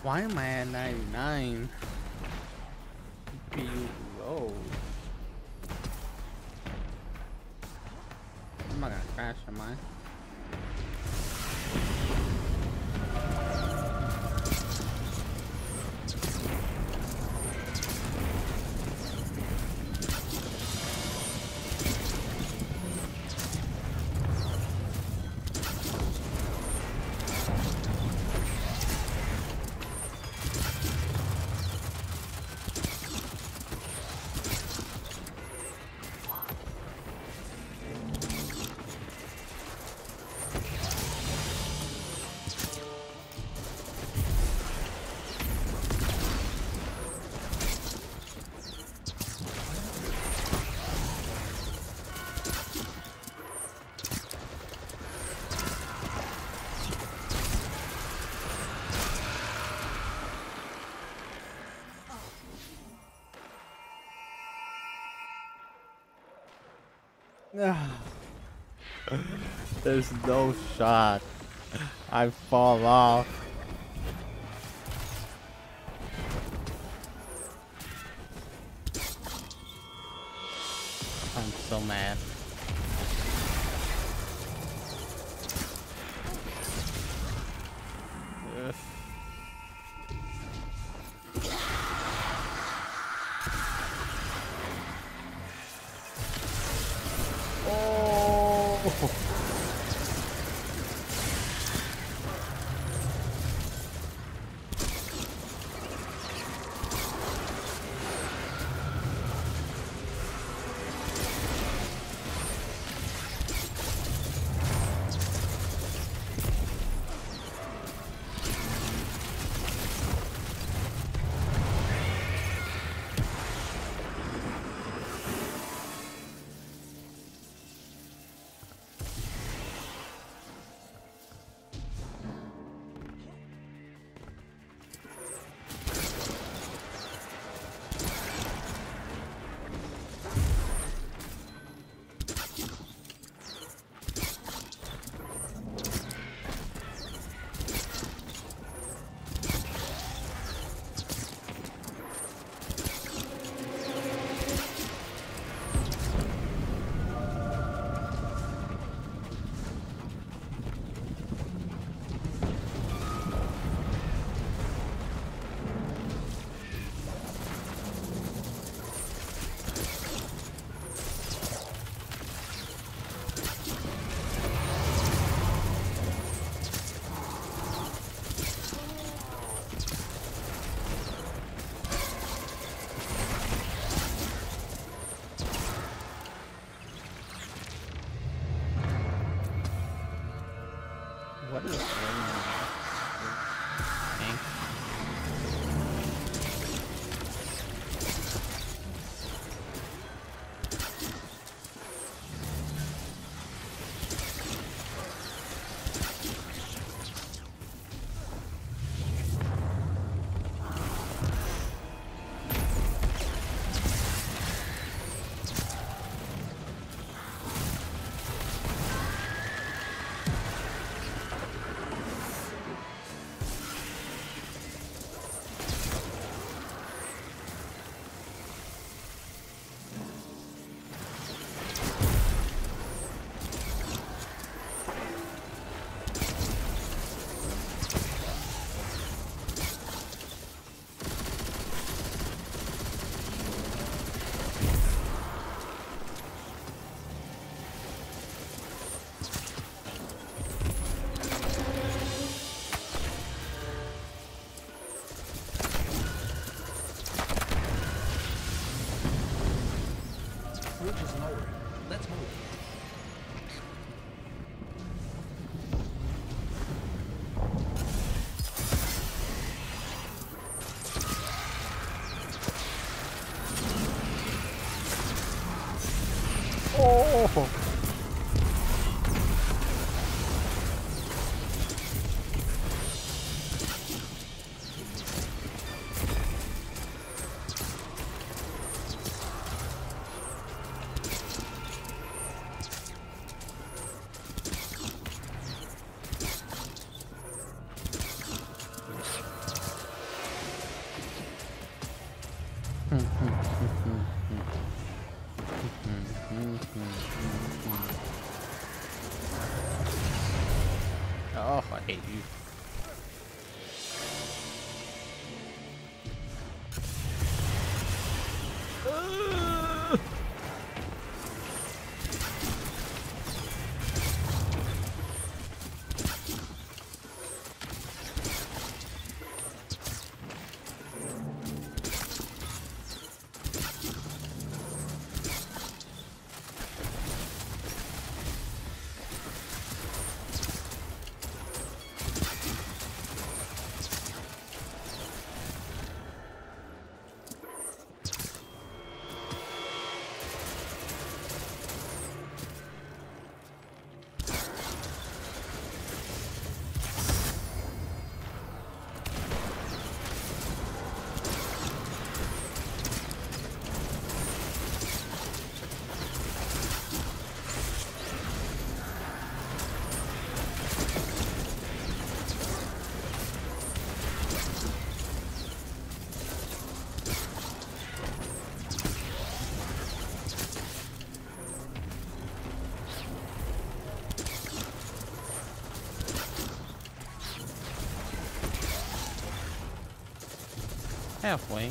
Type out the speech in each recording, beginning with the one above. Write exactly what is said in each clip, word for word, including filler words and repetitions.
Why am I at ninety-nine? P U low. I'm not gonna crash, am I? There's no shot. I fall off. I'm so mad. Ugh. Oh! What is raining? Ink? Oh, I hate you. Halfway.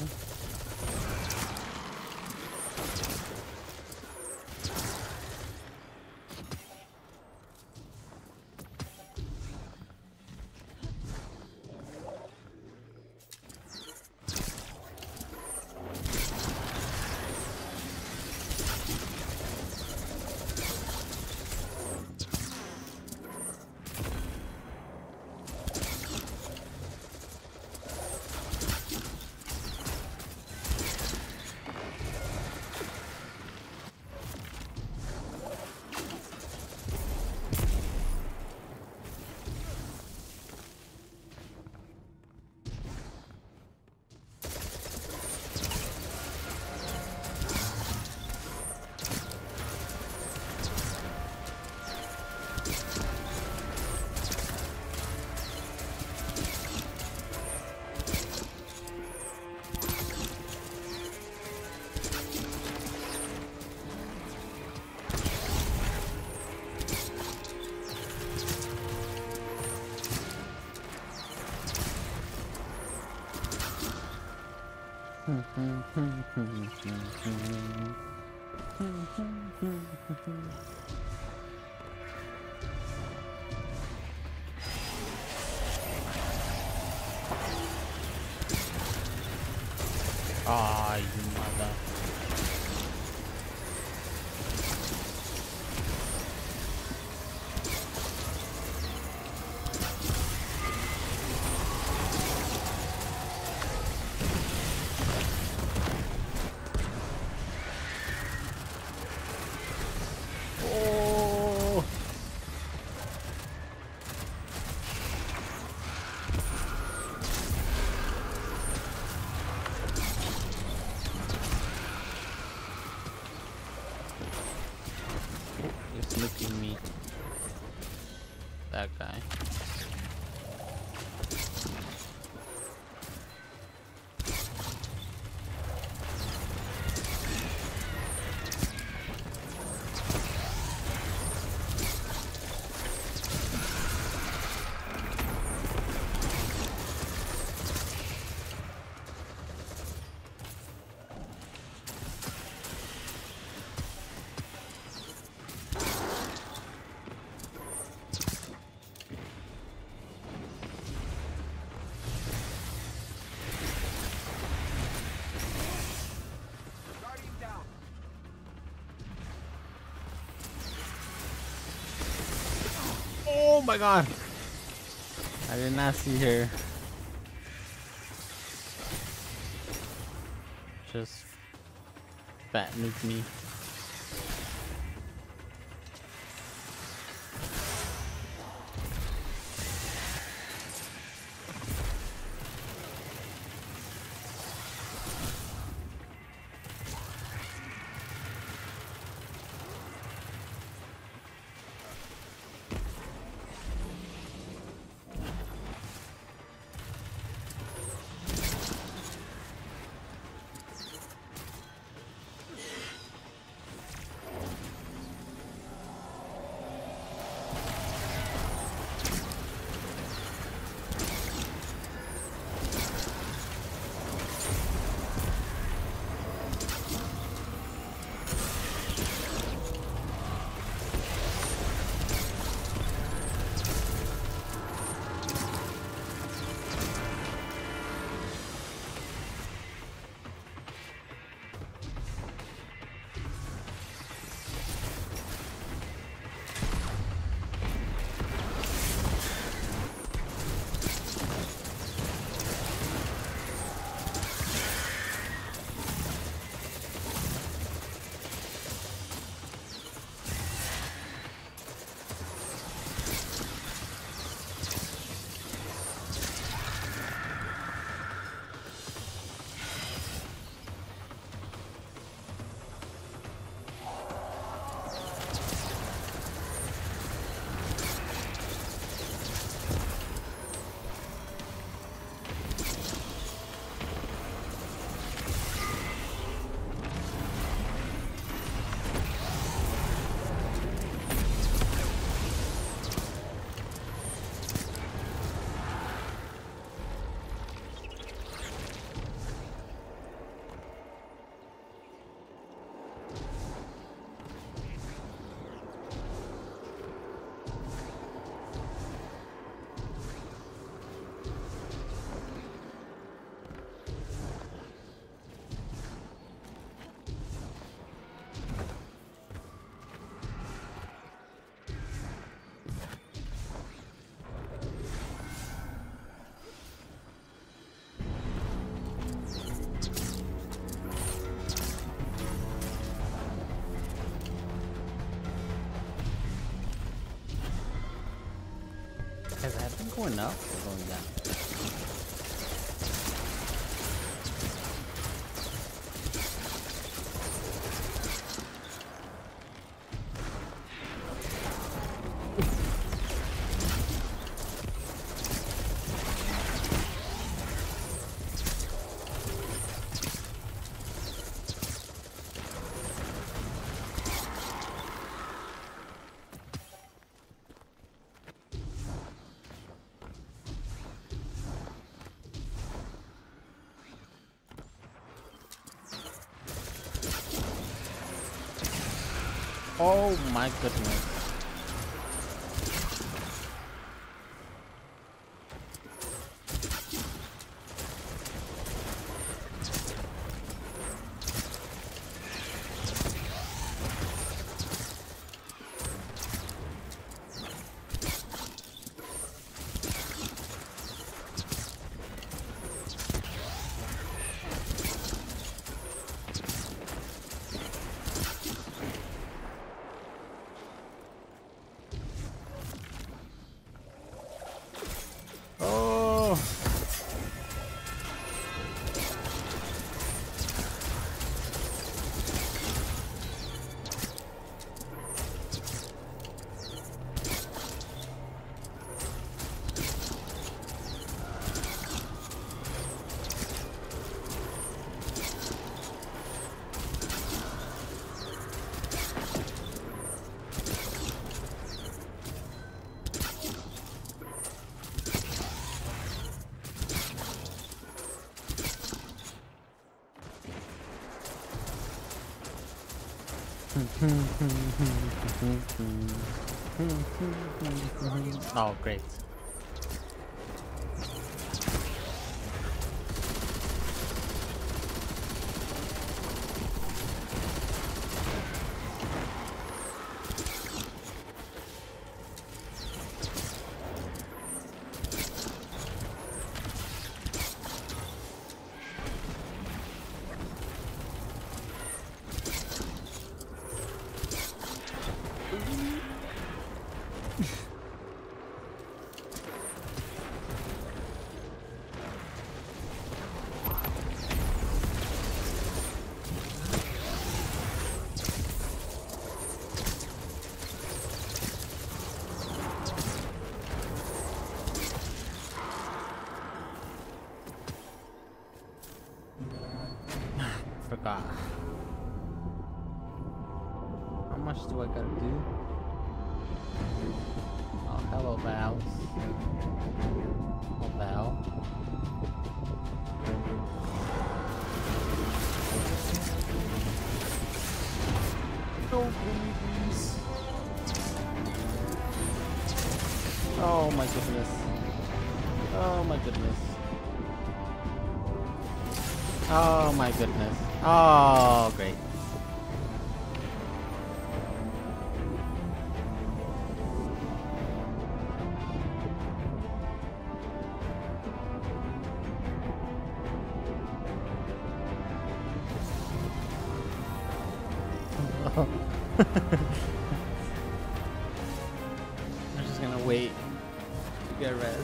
Ah, you mother. Oh. It's looking me. That guy. Oh my god! I did not see her. Just fat nuke me. going up or going down? Oh my goodness. Oh. Oh, great. Forgot. How much do I gotta do? Oh, hello, Val. Oh, Val. Don't please. Oh my goodness. Oh my goodness. Oh my goodness. Oh, great. I'm just gonna wait to get rest.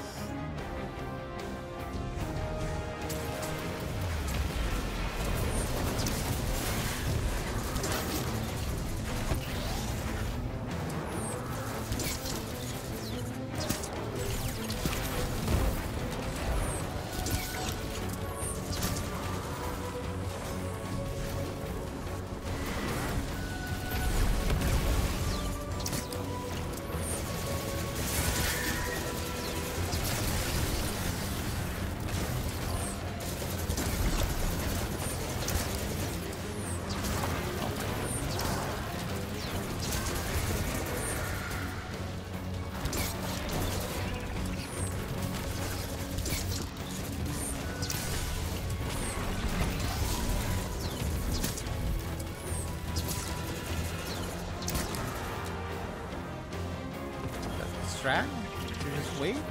Strat? You just wait?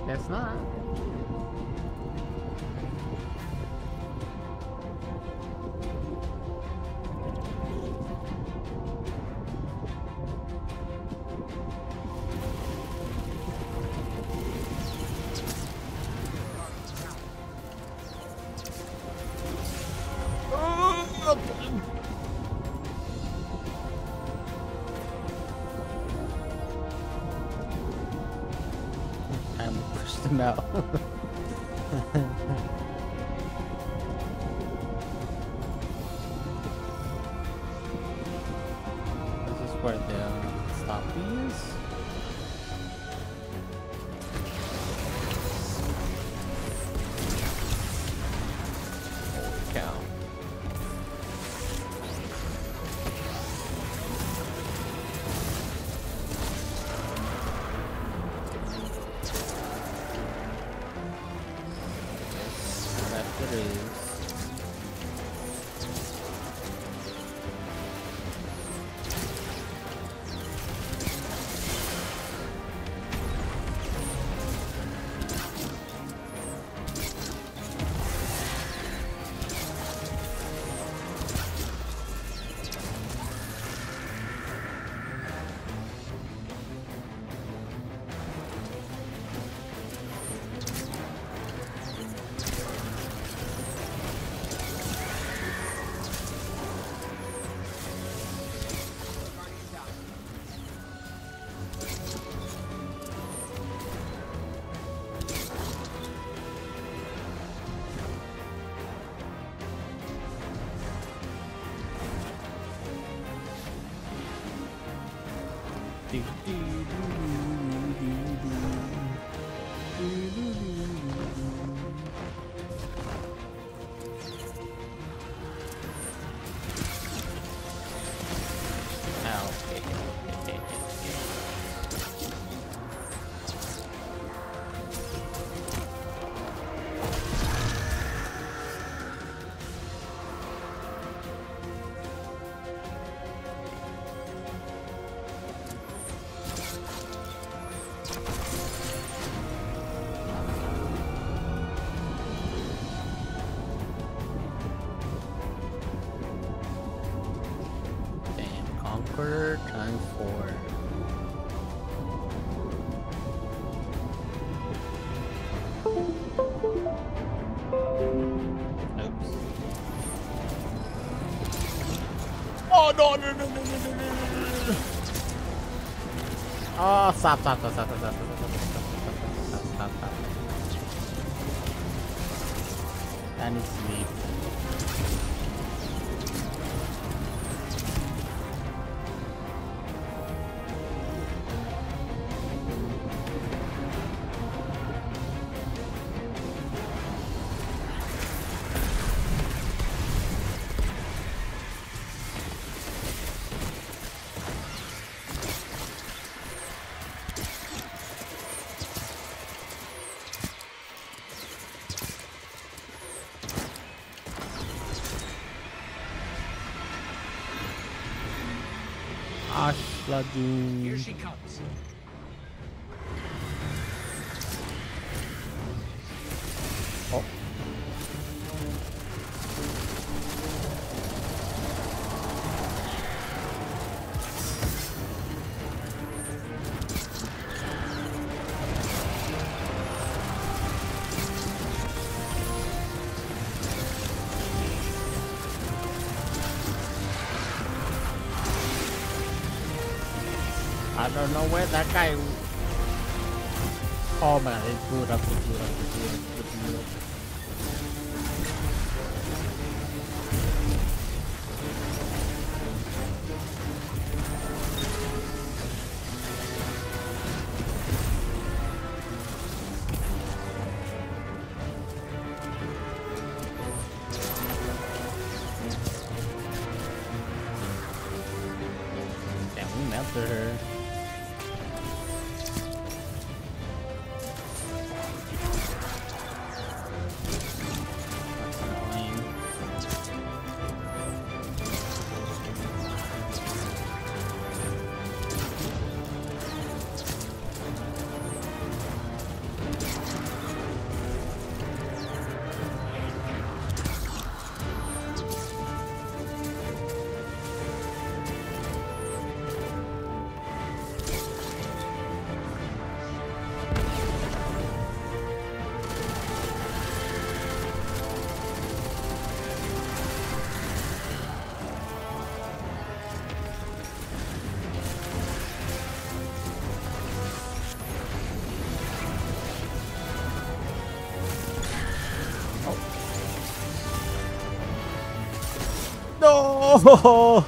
Guess not. Them out. This is where the stoppy is. Holy cow. It is. Conqueror times four. Oops. Oh no no no no no no no no! Oh stop stop stop stop stop stop stop stop stop stop stop. That needs to leave. Ashladun. Here she comes. Oh. I don't know where that guy. Oh man, it blew it up, it blew it up, it blew it up, it blew it up. Damn, we melted her. No!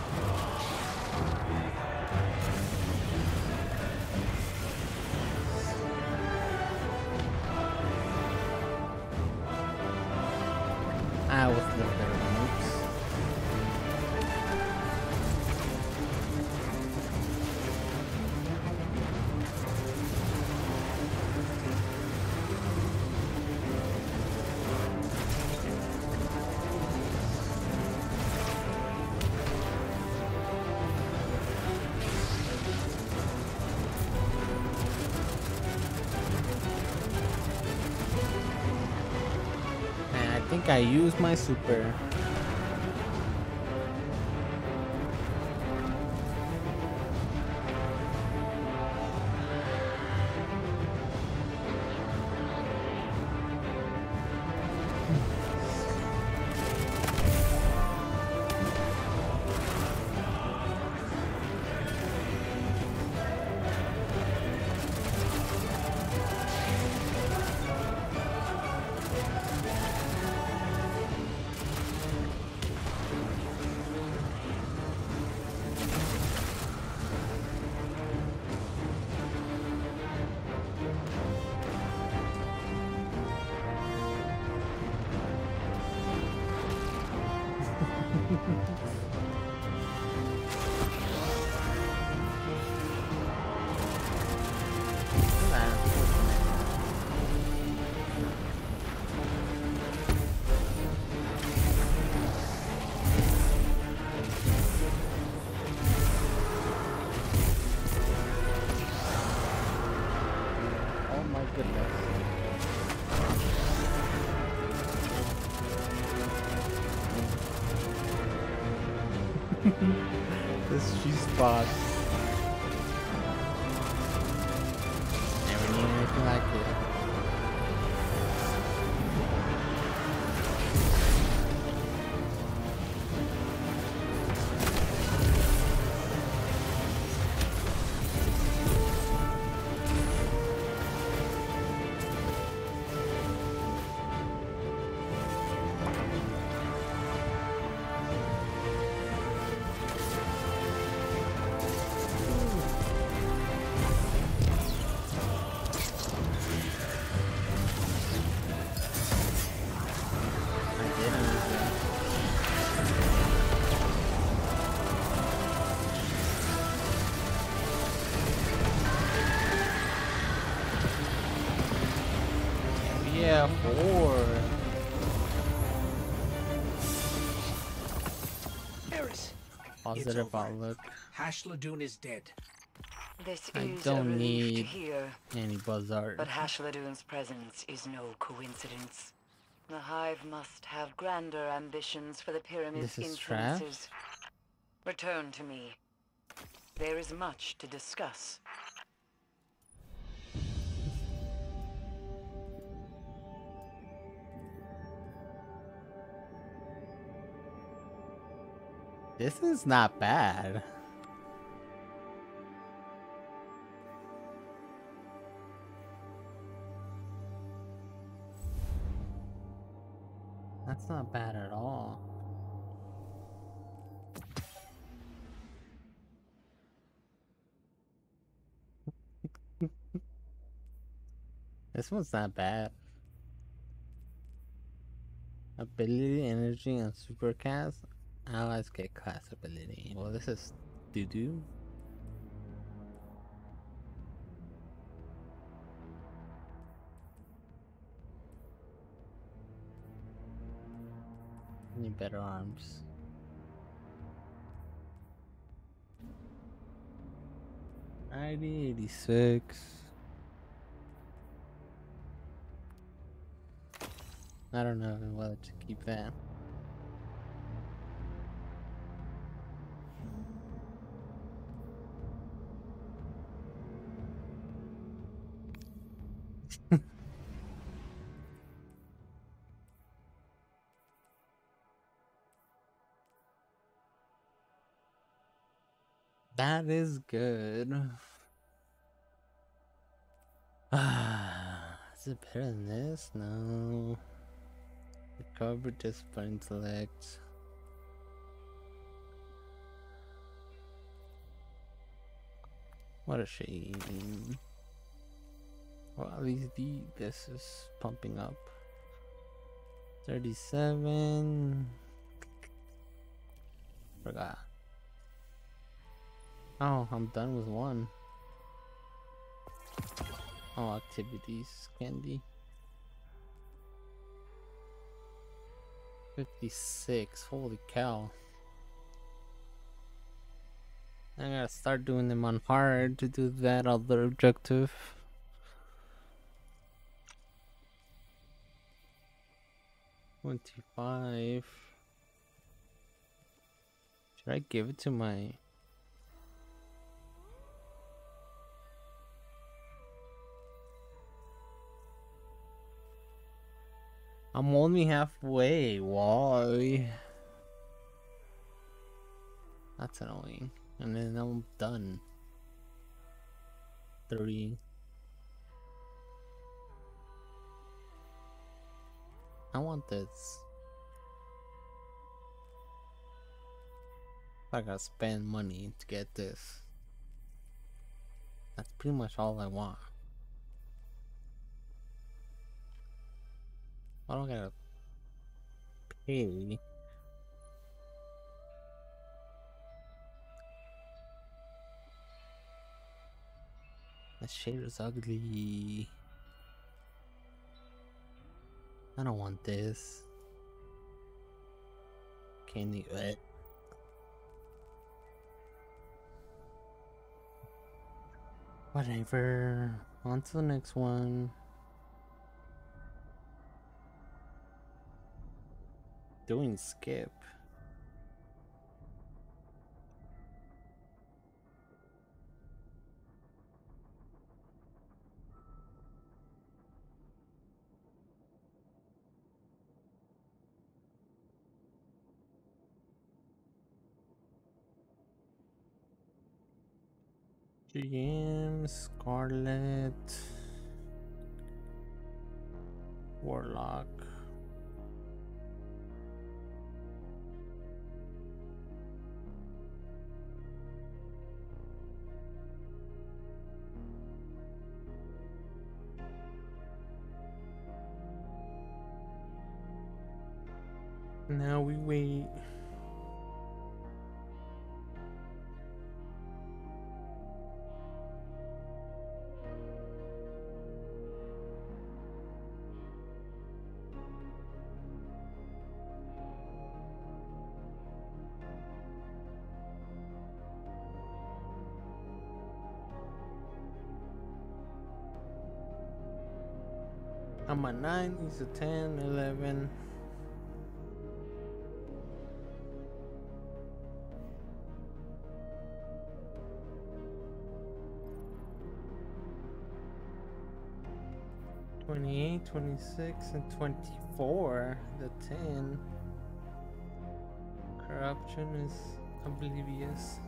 I was a little better than Mooks. And I think I used my super. Oh my goodness. This G spot. Never knew anything like it. Yeah, four. Eris, Positive over. outlook. Hashladoon is dead. This I is don't a relief need to hear, any Buzzard. but Hashladoon's presence is no coincidence. The Hive must have grander ambitions for the Pyramid's This is influences. Return to me. There is much to discuss. This is not bad. That's not bad at all. This one's not bad. Ability, energy, and supercast. Allies get class ability. Well, this is doo-doo. Need better arms. Ninety, eighty-six. I don't know whether to keep that. That is good. Ah, is it better than this? No. Recover just by intellect. What a shame. Well, at least the this is pumping up. thirty-seven. Forgot. Oh, I'm done with one. Oh, activities, candy. fifty-six, holy cow. I gotta start doing them on hard to do that other objective. twenty-five. Should I give it to my... I'm only halfway. Why? That's annoying. And then I'm done. Three. I want this. I gotta spend money to get this. That's pretty much all I want. I don't gotta pay. That shader's ugly. I don't want this. Candy wet. Whatever. On to the next one. Doing skip. G M, Scarlet, Warlock. Now we wait. I'm at nine, he's a ten, eleven. twenty-eight, twenty-six, and twenty-four. The ten. Corruption is oblivious.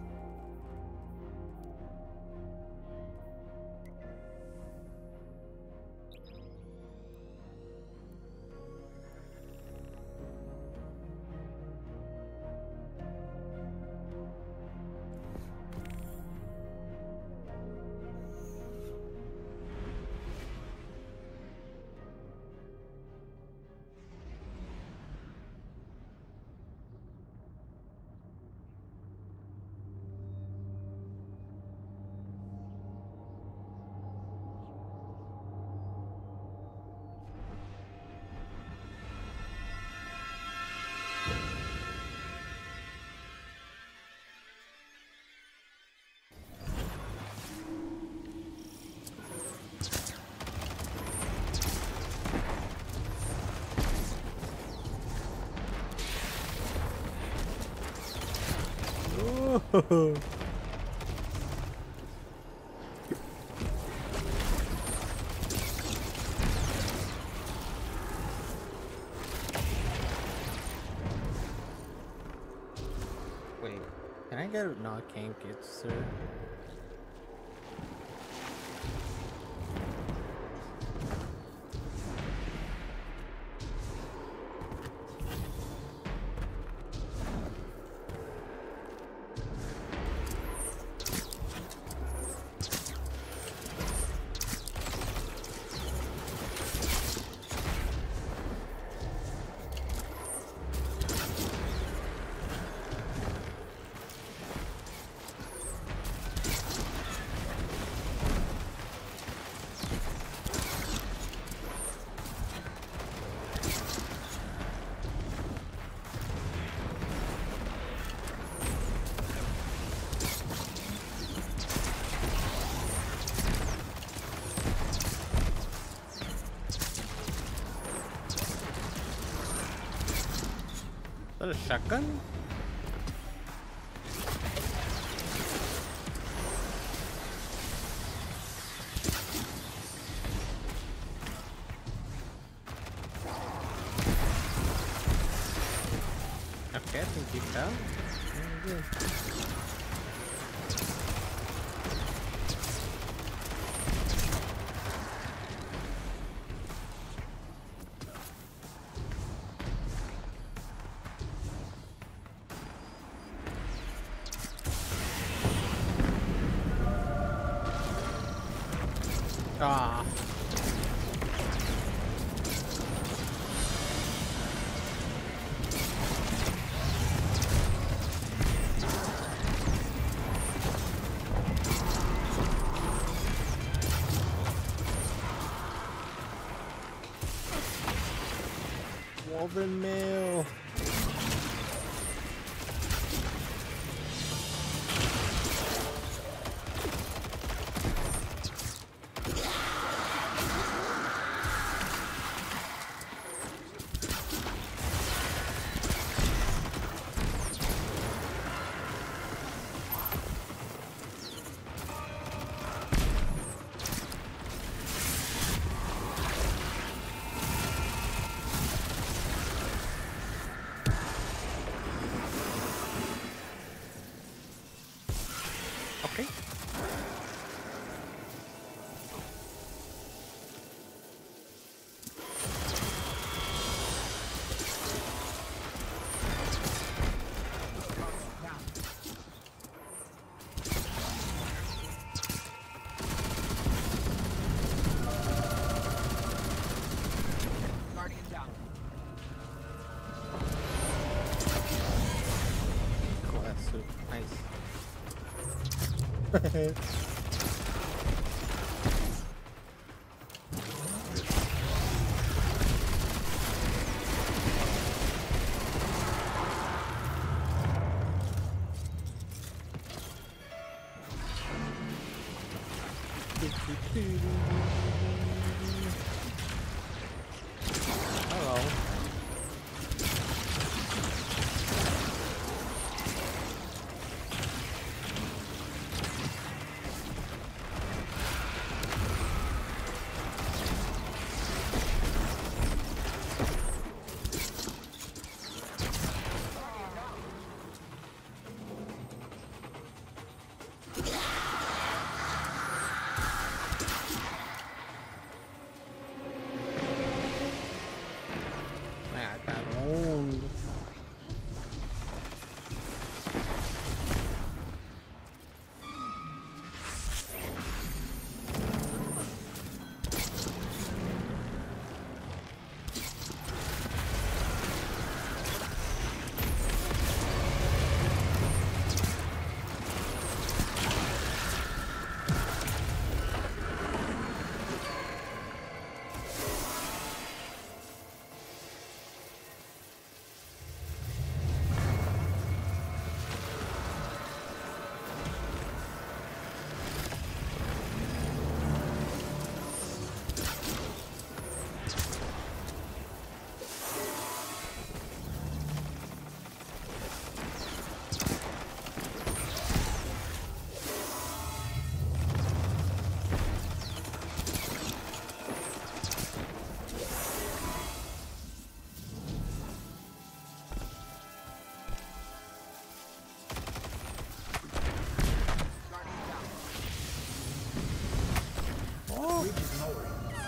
Oh. Wait, can I get it? No, I can't get sir. Is that a shotgun? Okay, I think you fell. Very good. Ah. Woven mail. Okay. Guardian down. Cool, that's so nice. Hello.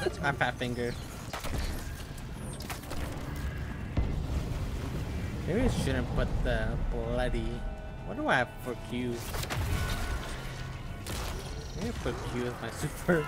My fat finger. Maybe I shouldn't put the bloody. What do I have for Q? Maybe I put Q as my super.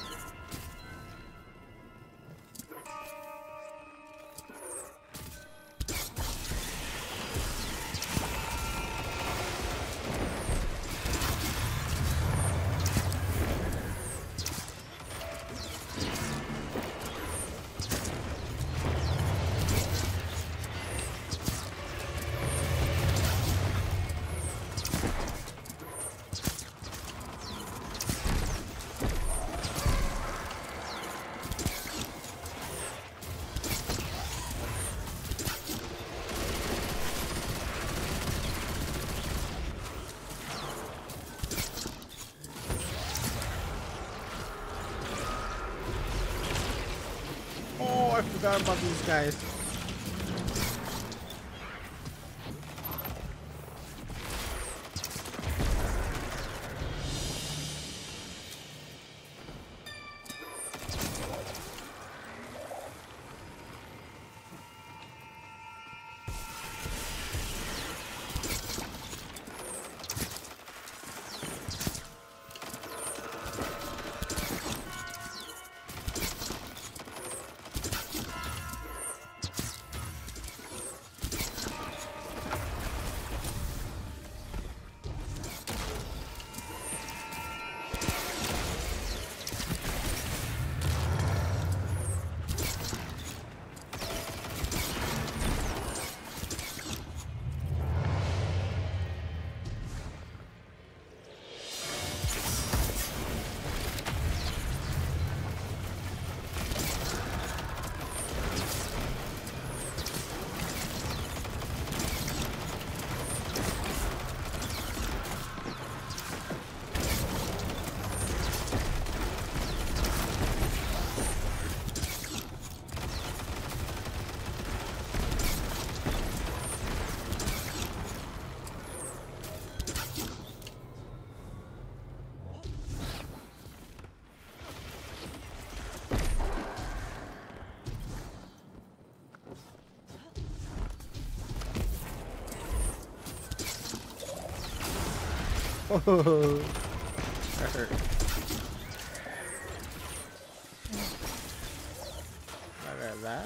I forgot about these guys. Oh, that hurt. Not at that.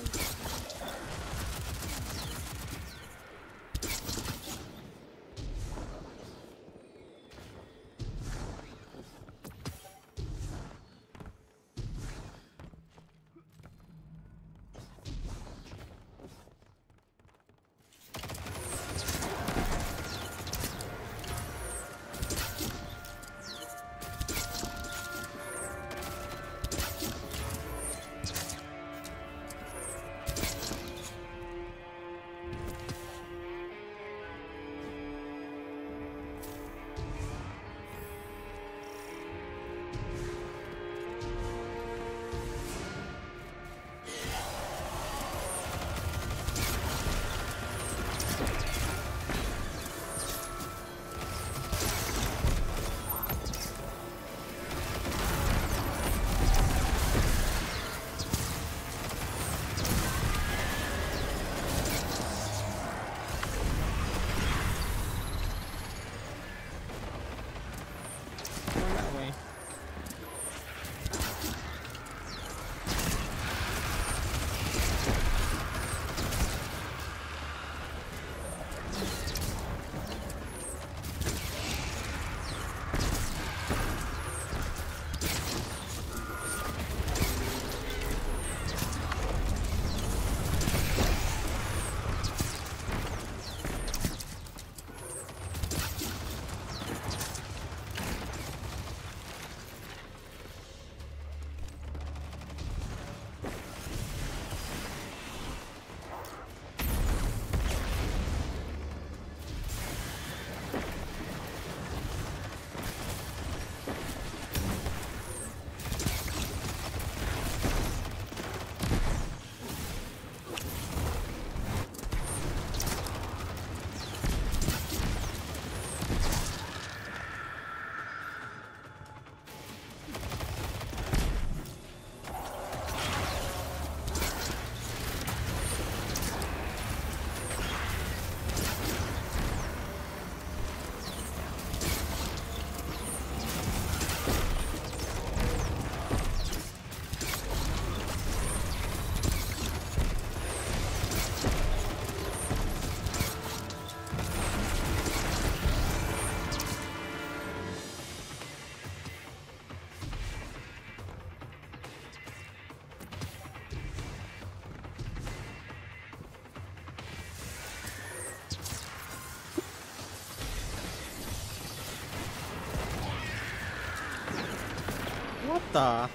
the?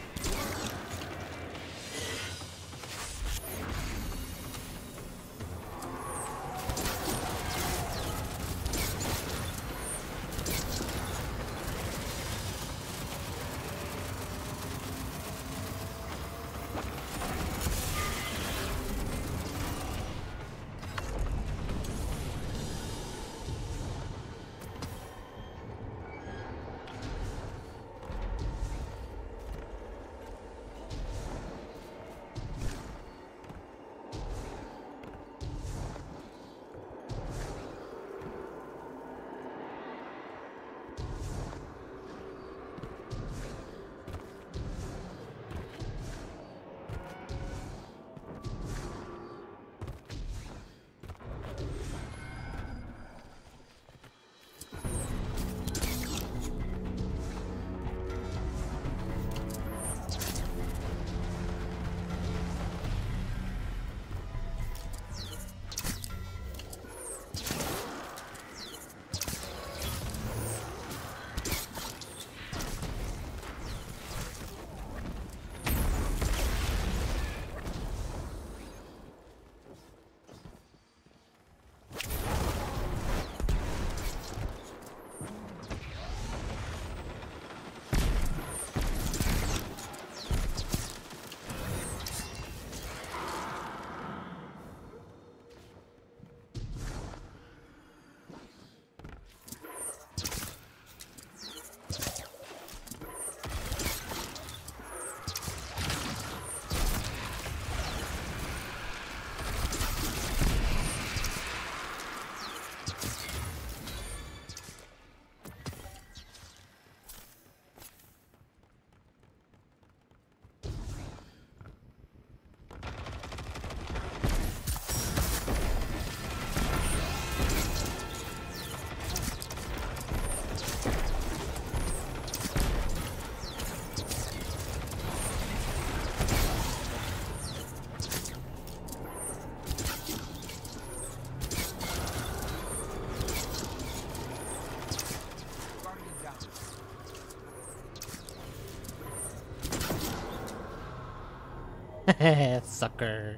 Sucker.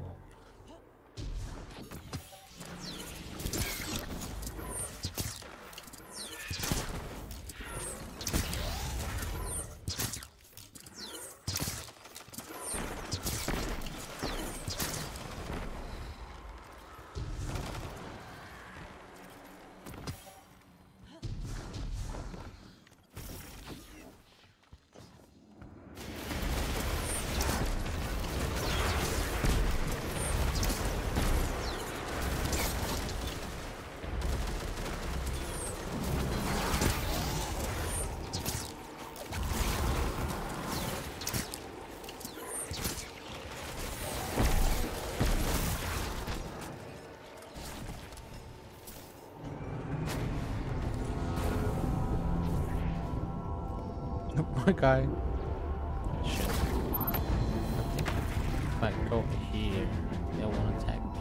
My guy. Shit. I think if I go over here, they won't attack me.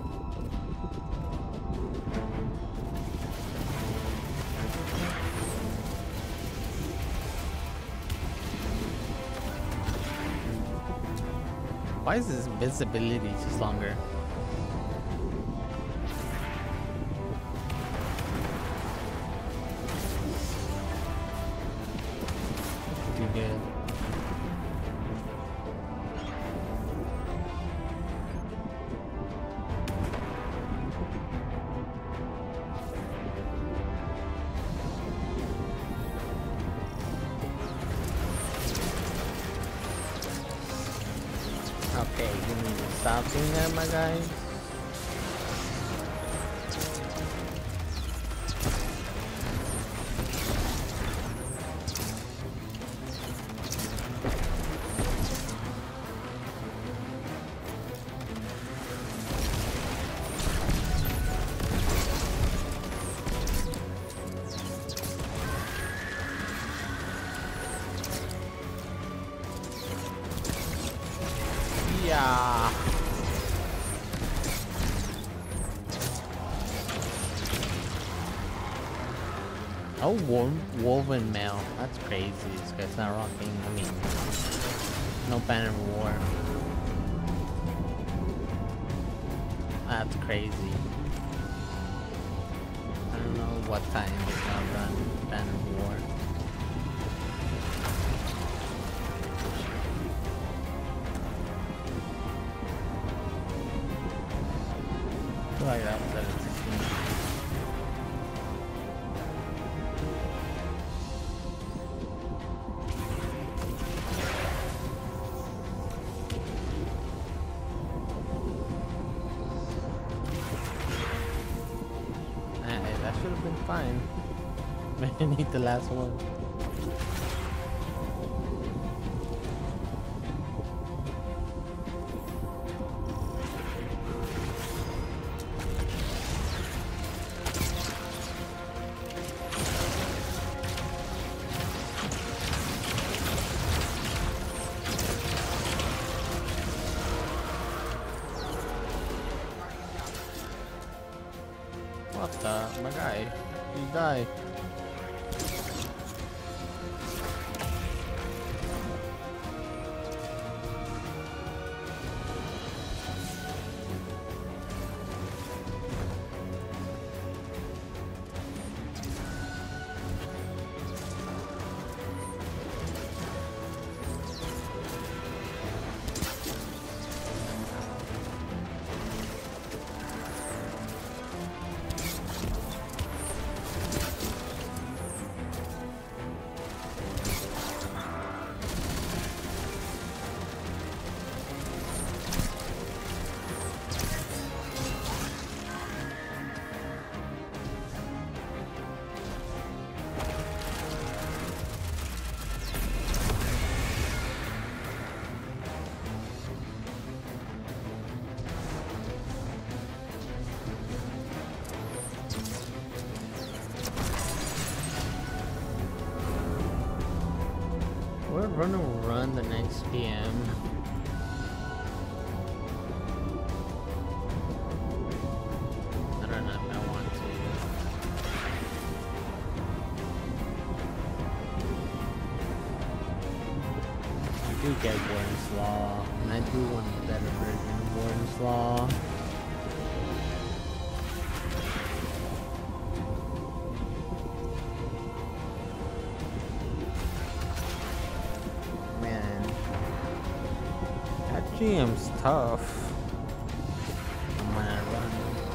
Why is this visibility just longer? Good. Okay, you need to stop doing that, my guys. Yeah. Oh, Wol Woven Mail. That's crazy. This guy's not rocking. I mean, no banner of war. That's crazy. I don't know what time it's gonna run banner of war. I feel like that was at a sixteen. Should have been fine. Maybe need the last one. What the? My guy. He died. We're gonna run the next P M. I don't know if I want to. I do get Warden's Law, and I do want a better version of Warden's Law. G M's tough. I'm gonna run.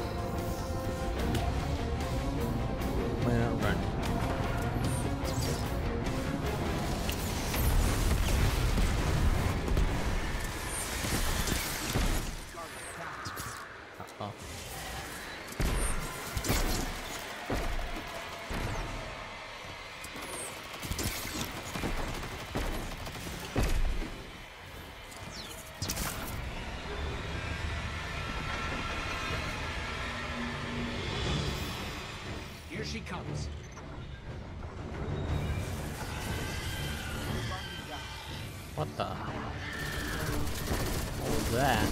I'm gonna run. Uh-oh. She comes. What the? What was that?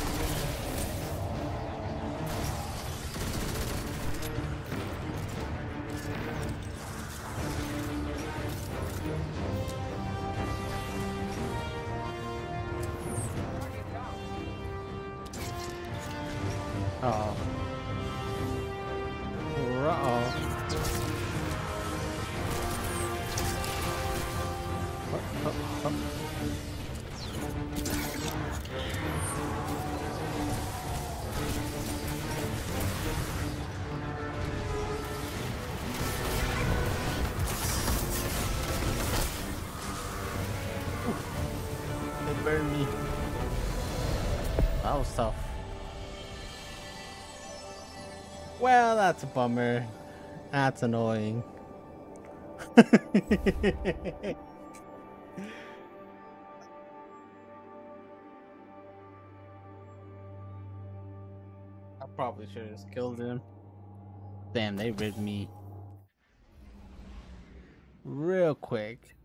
Uh-oh. Uh-oh. Up, up, up. They burned me. That was tough. Well, that's a bummer. That's annoying. I probably should have just killed him. Damn, they rid me real quick.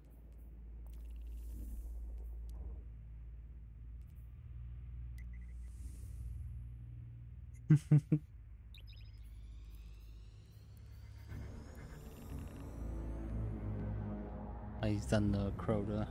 send the Crota.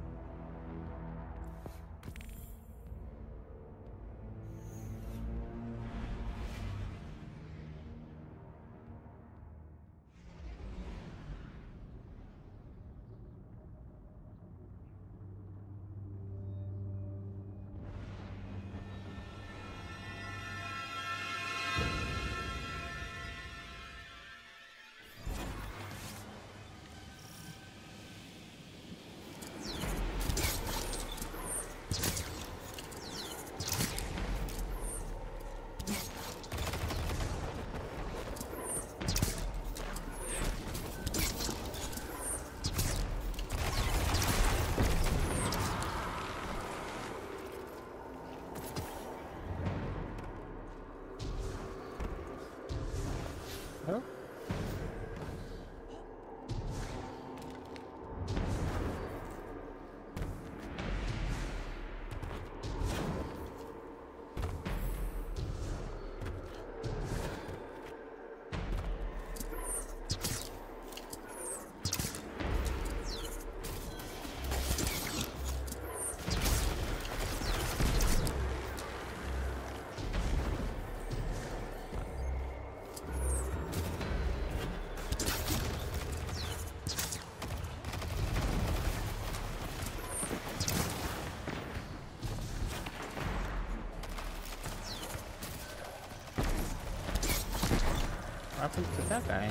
Oh. What happened to that guy?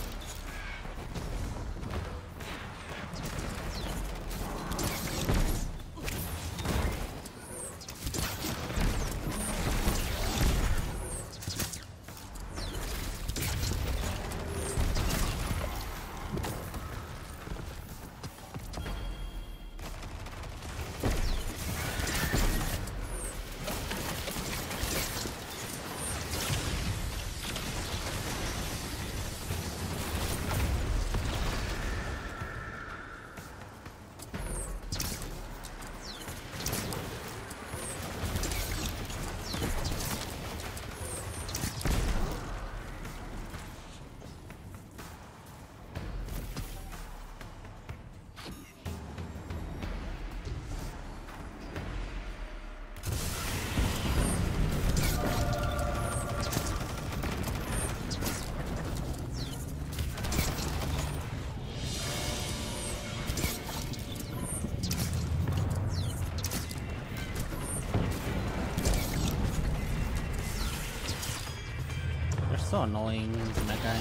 So annoying, that guy.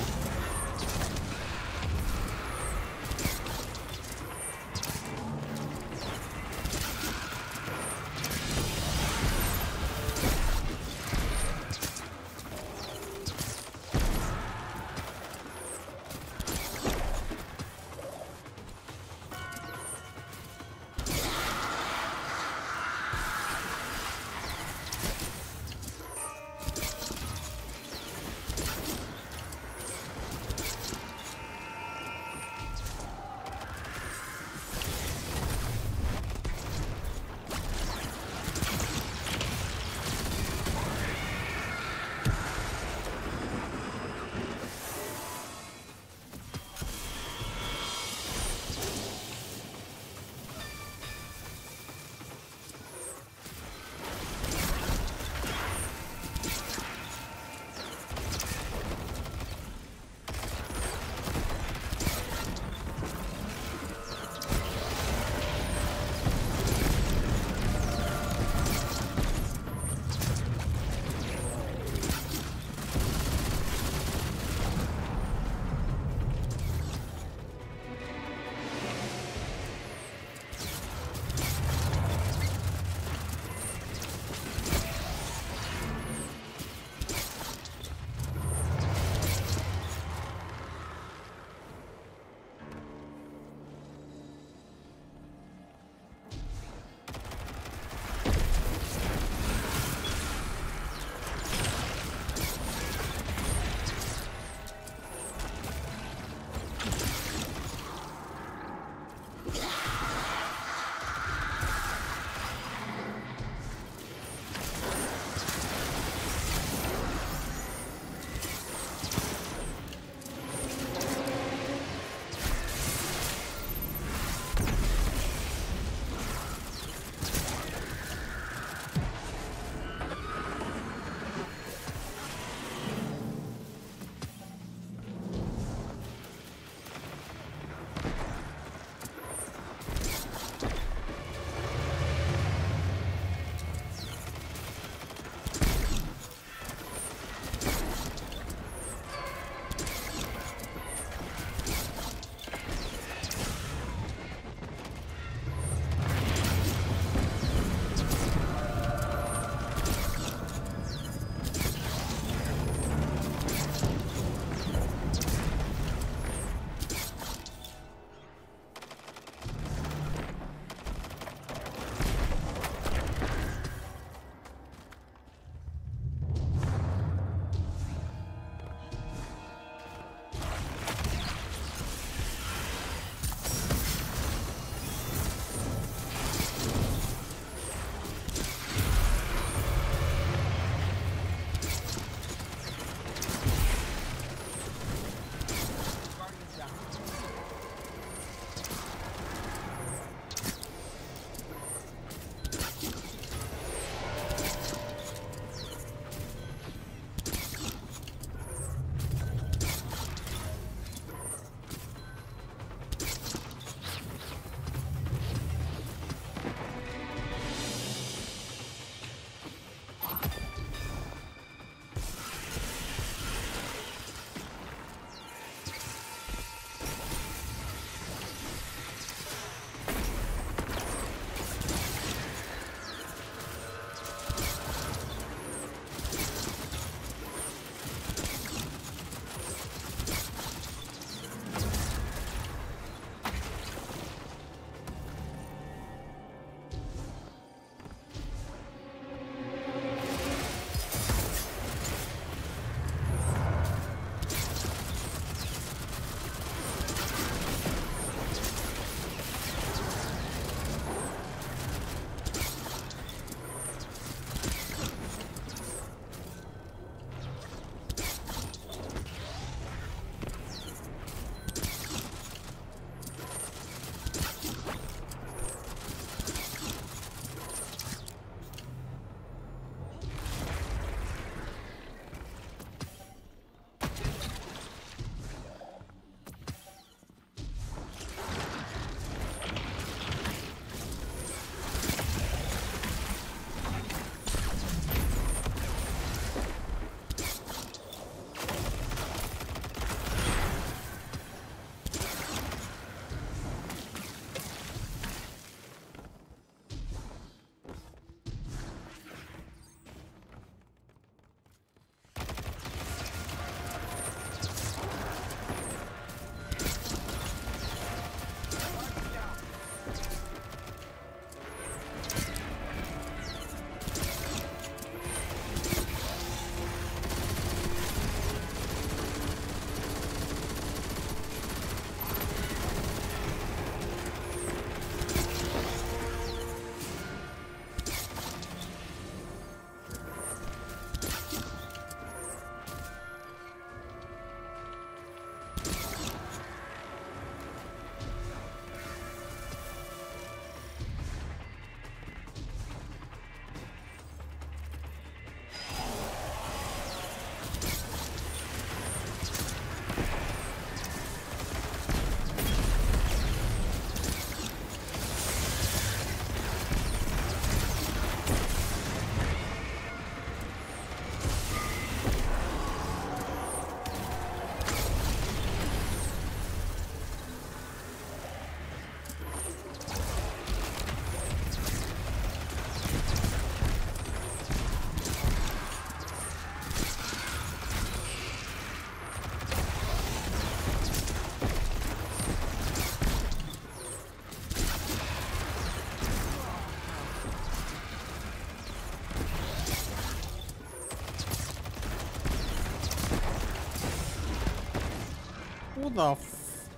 the f-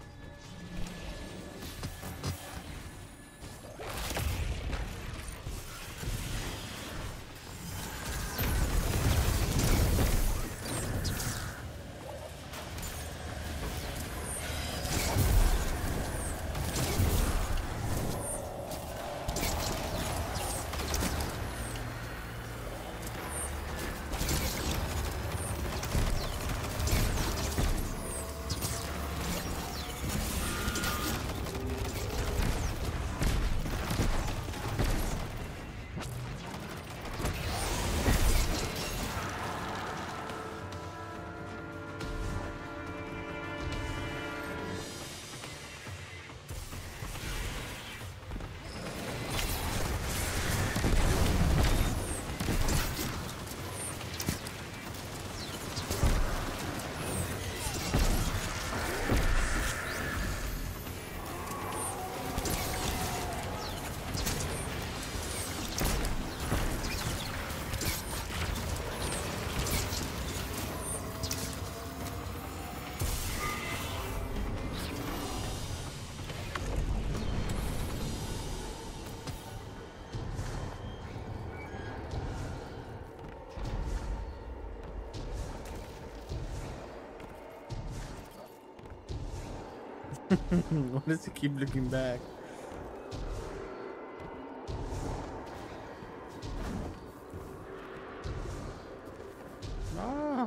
Why does he keep looking back? Ah.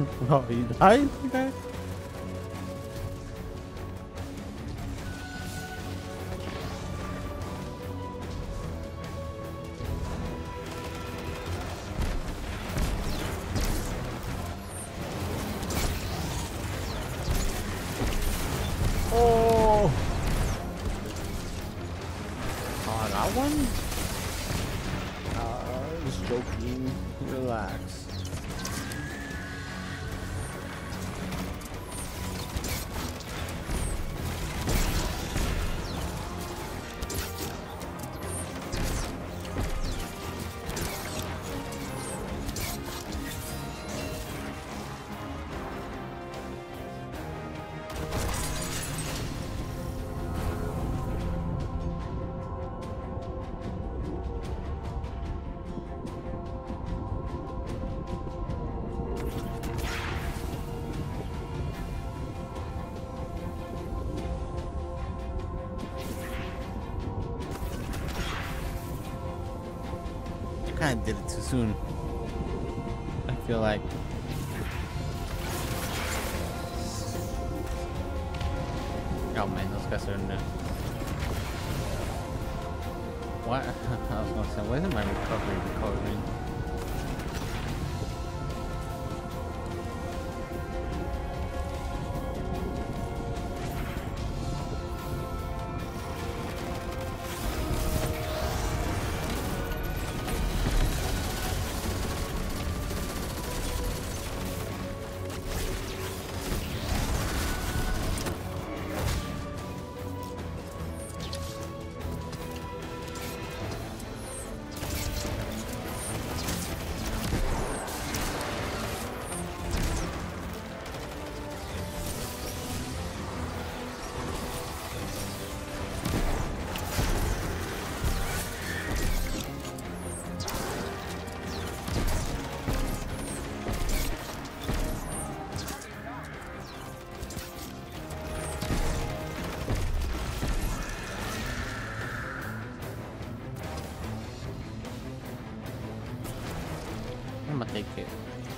Oh, he died? Okay. Oh! Oh, that one? Uh, just joking. Relax. Kind of did it too soon. I feel like. Oh man, those guys are in there. What? I was gonna say, why isn't my recovery recovering? I'm gonna take it.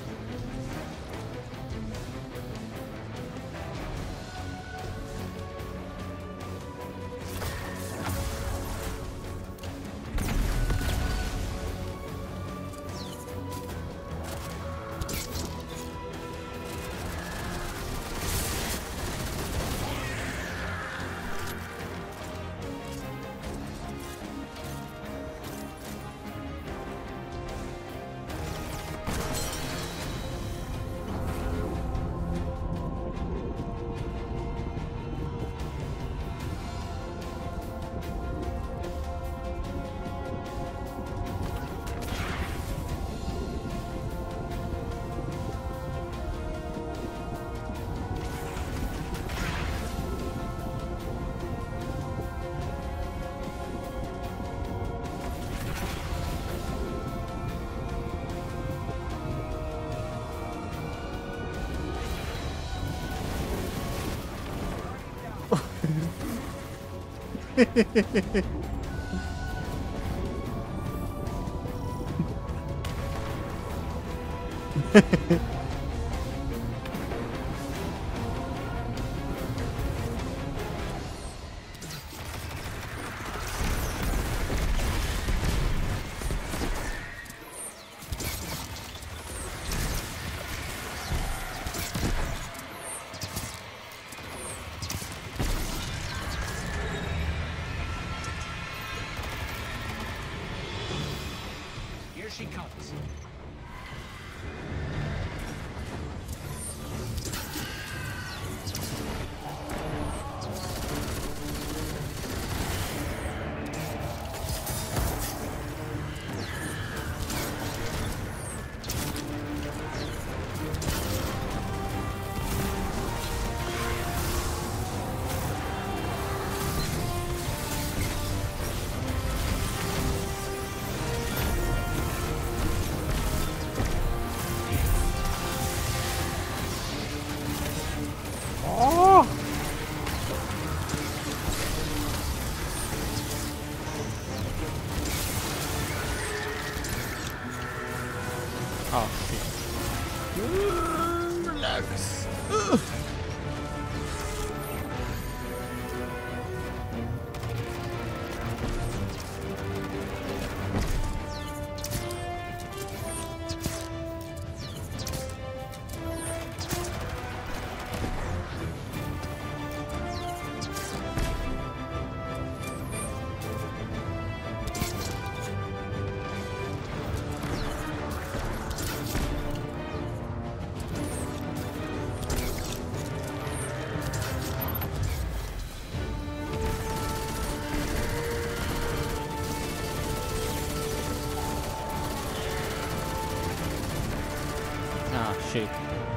Here she comes. Oh, shit. bugs. Ugh. Ah, shoot.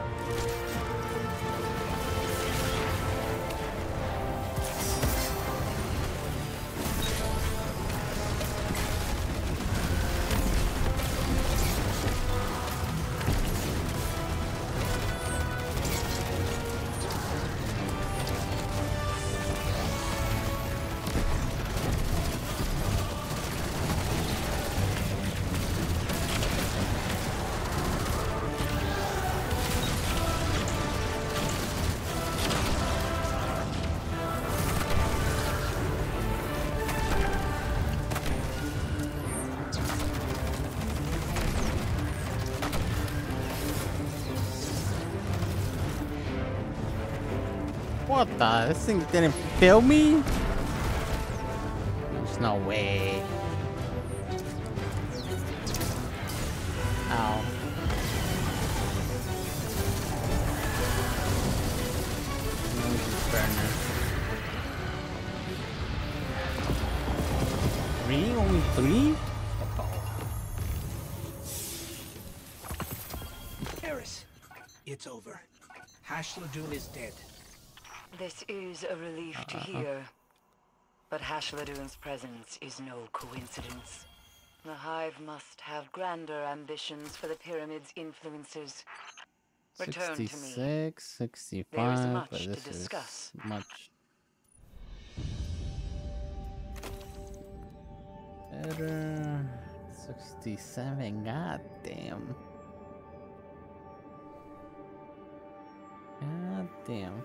What the? This thing didn't fail me? There's no way. Ow. Burner. Three? Only three? Eris, it's over. Hashladoon is dead. This is a relief to hear. But Hashladoon's presence is no coincidence. The Hive must have grander ambitions for the Pyramid's influences. Return to me. sixty-six, sixty-five, There is much but to this discuss. is much better. sixty-seven, god damn. God damn.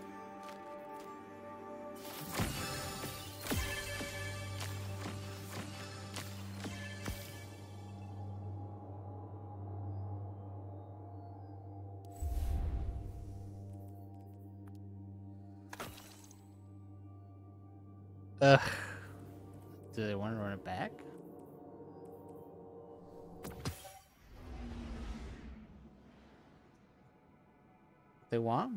Ugh. Do they want to run it back? They want?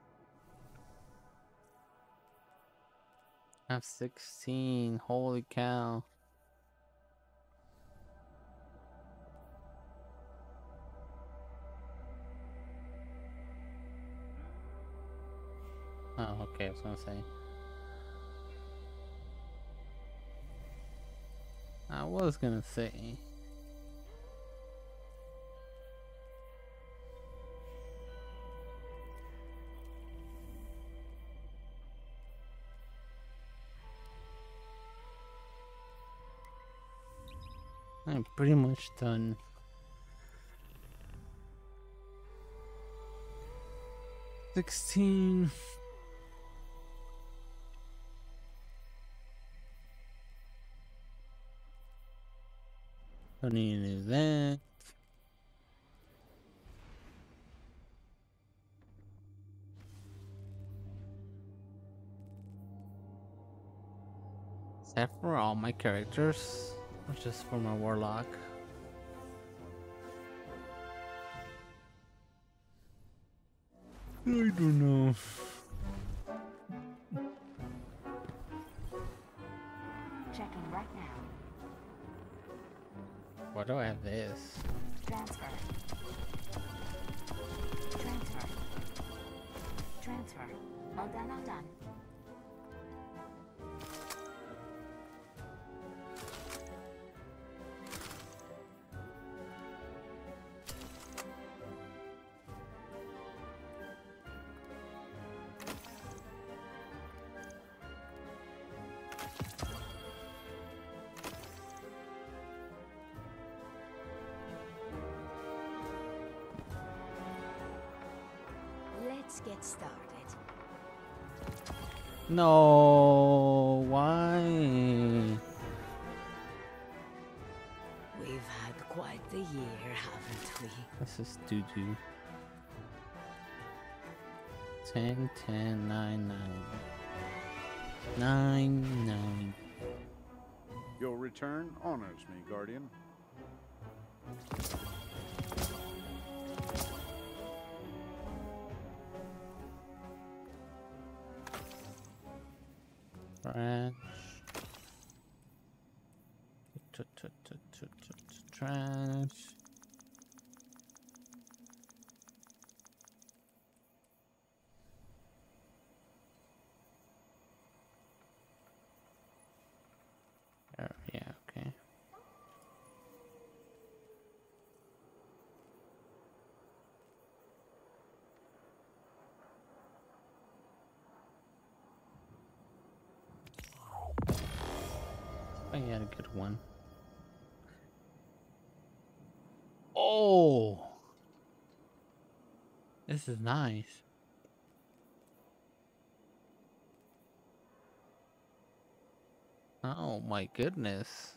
I have sixteen. Holy cow. Oh, okay. I was gonna say. I was gonna say. I'm pretty much done. Sixteen. Don't need to do that. Is that for all my characters? Or just for my warlock? I don't know. Checking right now. Why do I have this? Transfer. Transfer. Transfer. All done, all done. get started. No, why? We've had quite the year, haven't we? This is doo doo. ten, ten, nine, nine. nine, nine. Your return honors me, Guardian. Trash. Trash. Oh, yeah, okay. I got a good one. Oh, this is nice. Oh my goodness.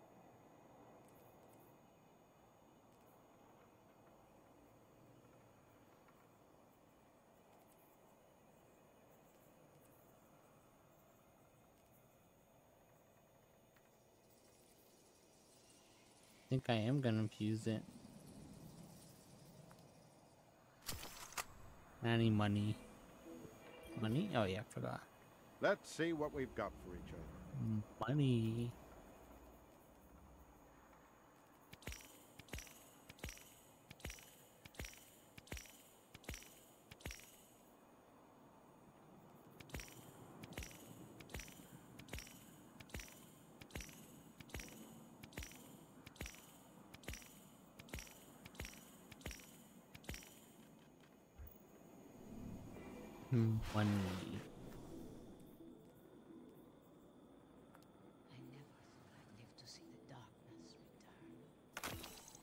I think I am gonna fuse it. Any money? Money? Oh yeah, I forgot. Let's see what we've got for each other. Money. Money. I never thought I'd live to see the darkness return.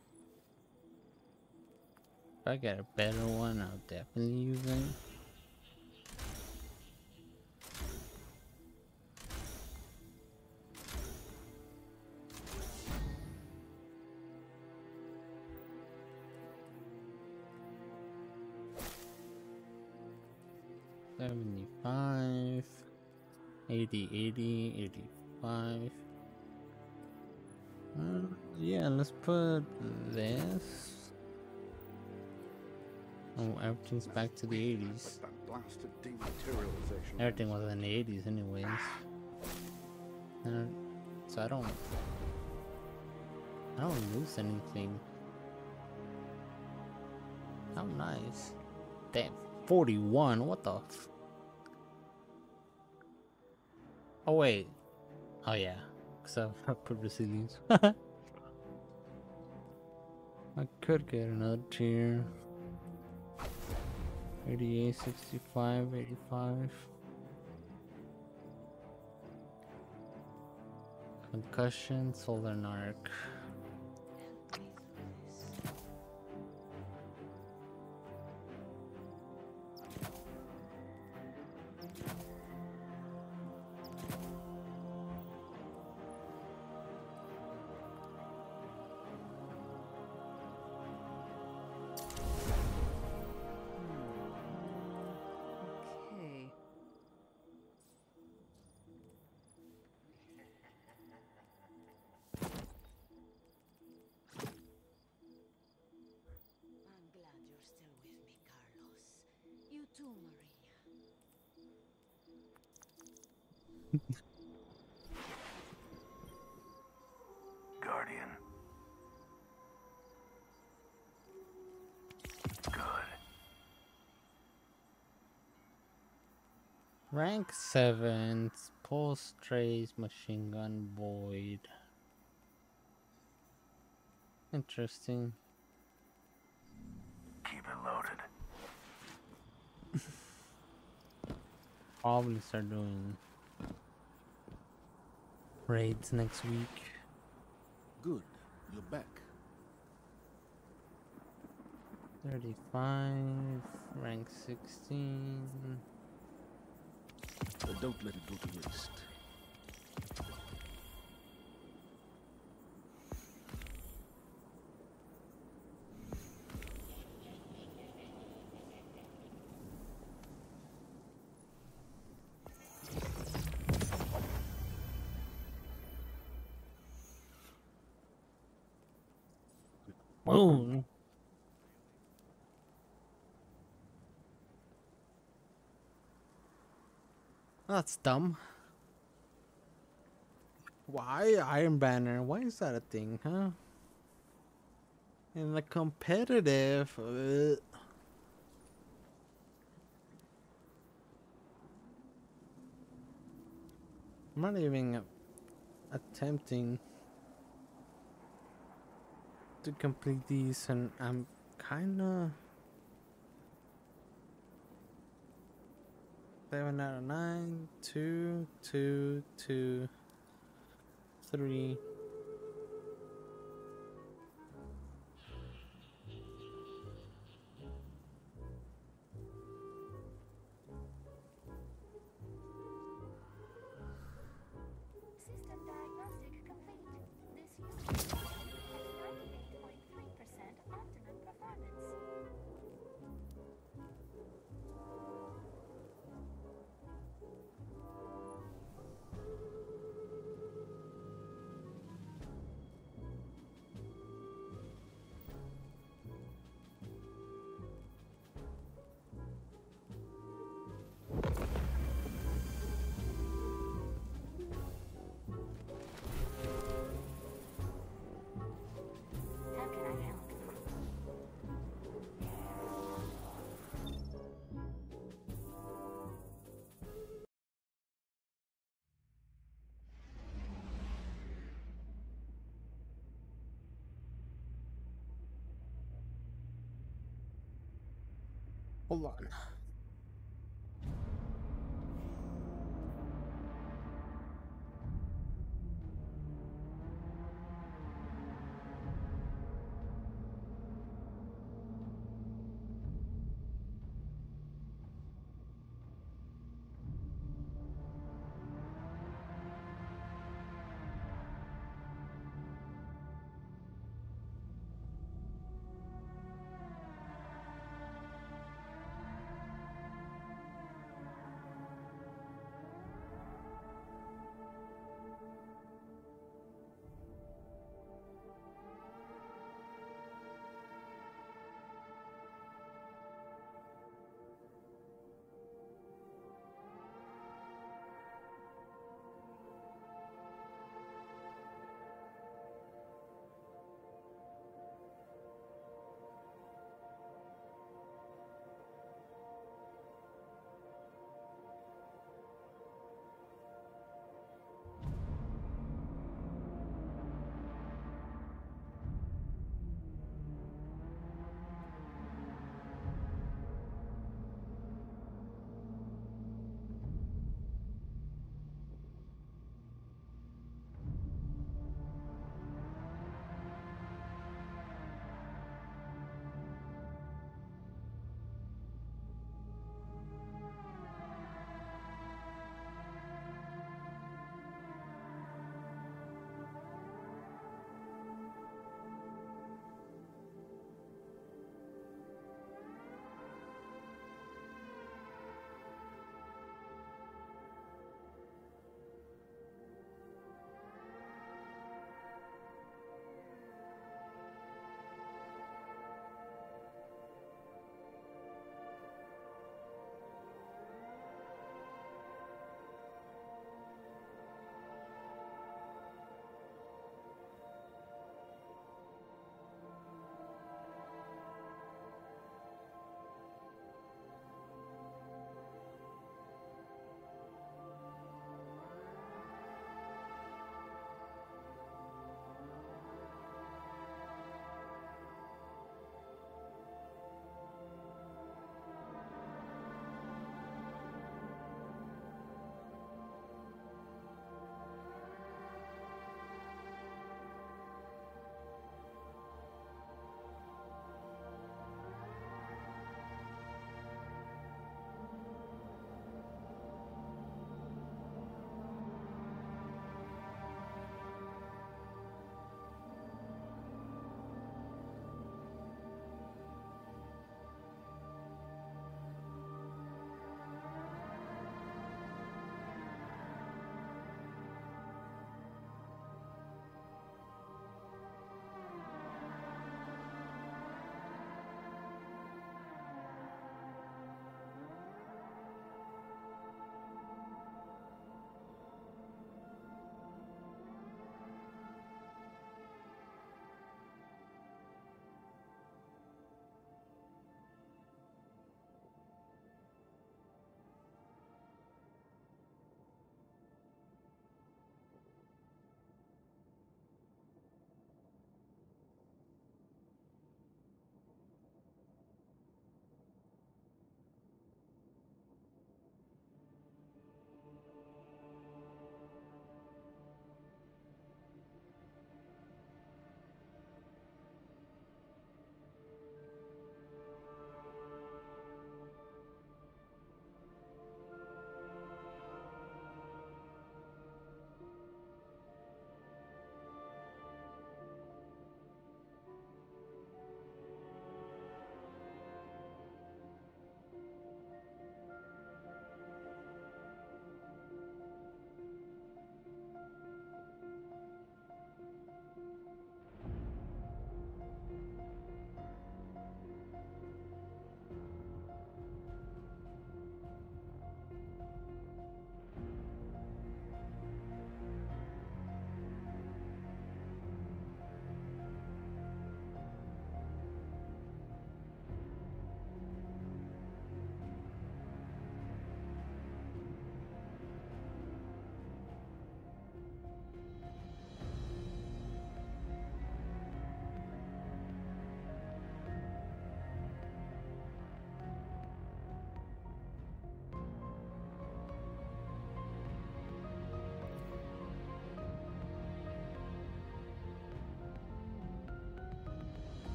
If I get a better one, I'll definitely use it. seventy-five, eighty, eighty, eighty-five. Uh, yeah, let's put this. Oh, everything's back to the eighties. That blasted dematerialization. Everything was in the eighties anyways. Uh, so I don't... I don't lose anything. How nice. Damn, forty-one, what the f... Oh wait. Oh yeah, because I've previously used. I could get another tier. eighty-eight, sixty-five, eighty-five. Concussion, Solar Narc. Okay. I'm glad you're still with me, Carlos. You too, Maria. Guardian. Good. Rank seven, Pulse Trace, Machine Gun, Void. Interesting. Keep it loaded. Probably start doing raids next week. Good, you're back. thirty-five, rank sixteen. But don't let it go to waste. Whoa. That's dumb. Why Iron Banner? Why is that a thing, huh? In the competitive, uh, I'm not even attempting to complete these, and I'm kinda seven out of nine, two, two, two, three. System diagnostic complete. This unit has ninety-eight point three percent optimum performance. How can I help? Hold on.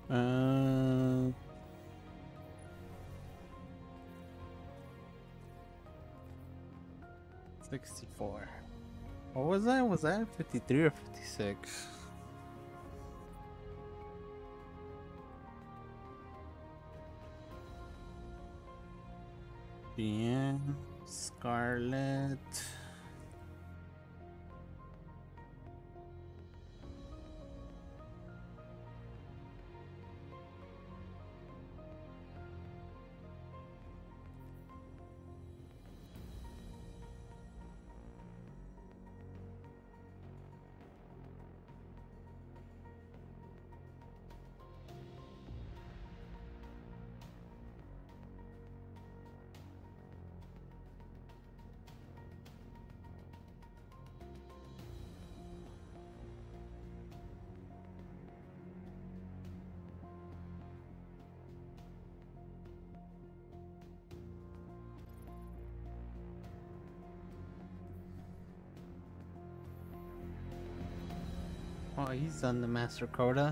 Uh, sixty-four. What was that? Was that fifty-three or fifty-six? Bien, Scarlet. Oh, he's done the master quota.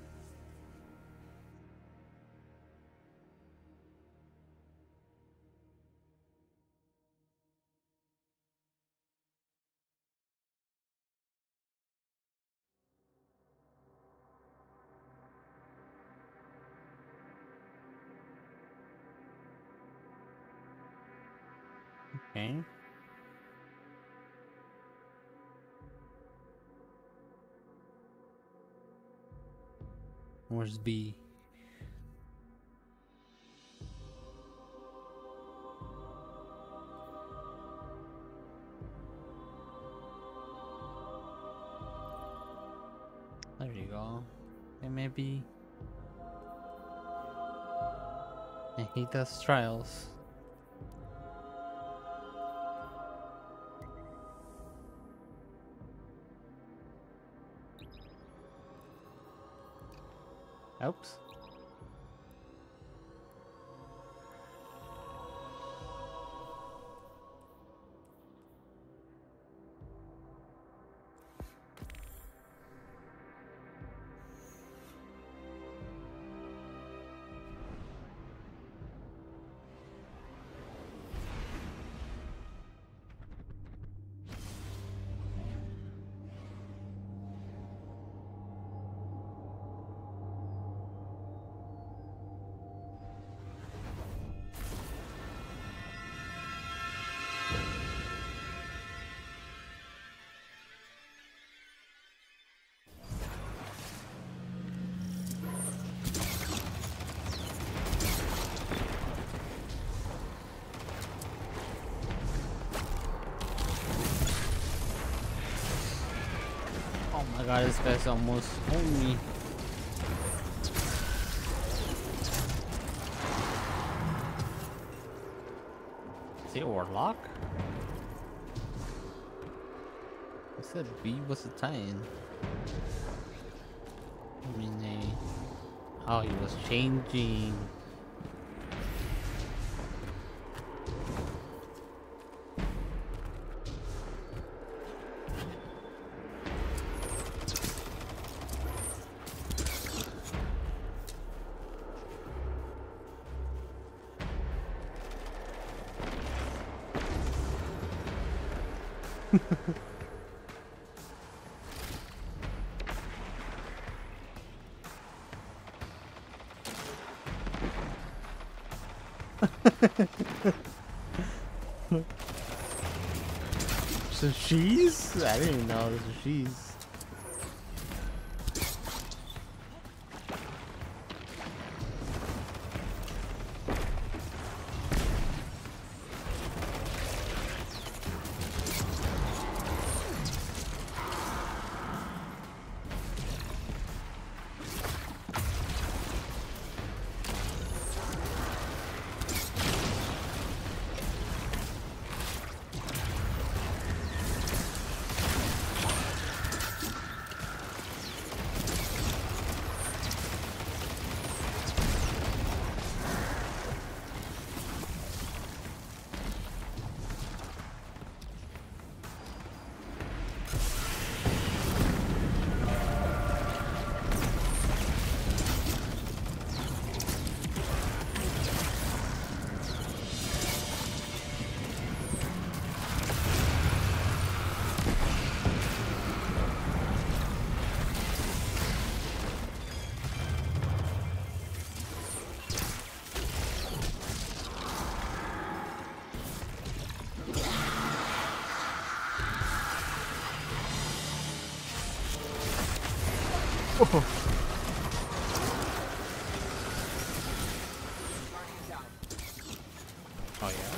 Okay. Where's B? There you go. And maybe... And he does trials. Oops. Oh my god, this guy's almost on me. Is it Warlock? I said B was a tie-in. I mean, they... Oh, he was changing. So she's? I didn't even know this was she's. Oh yeah.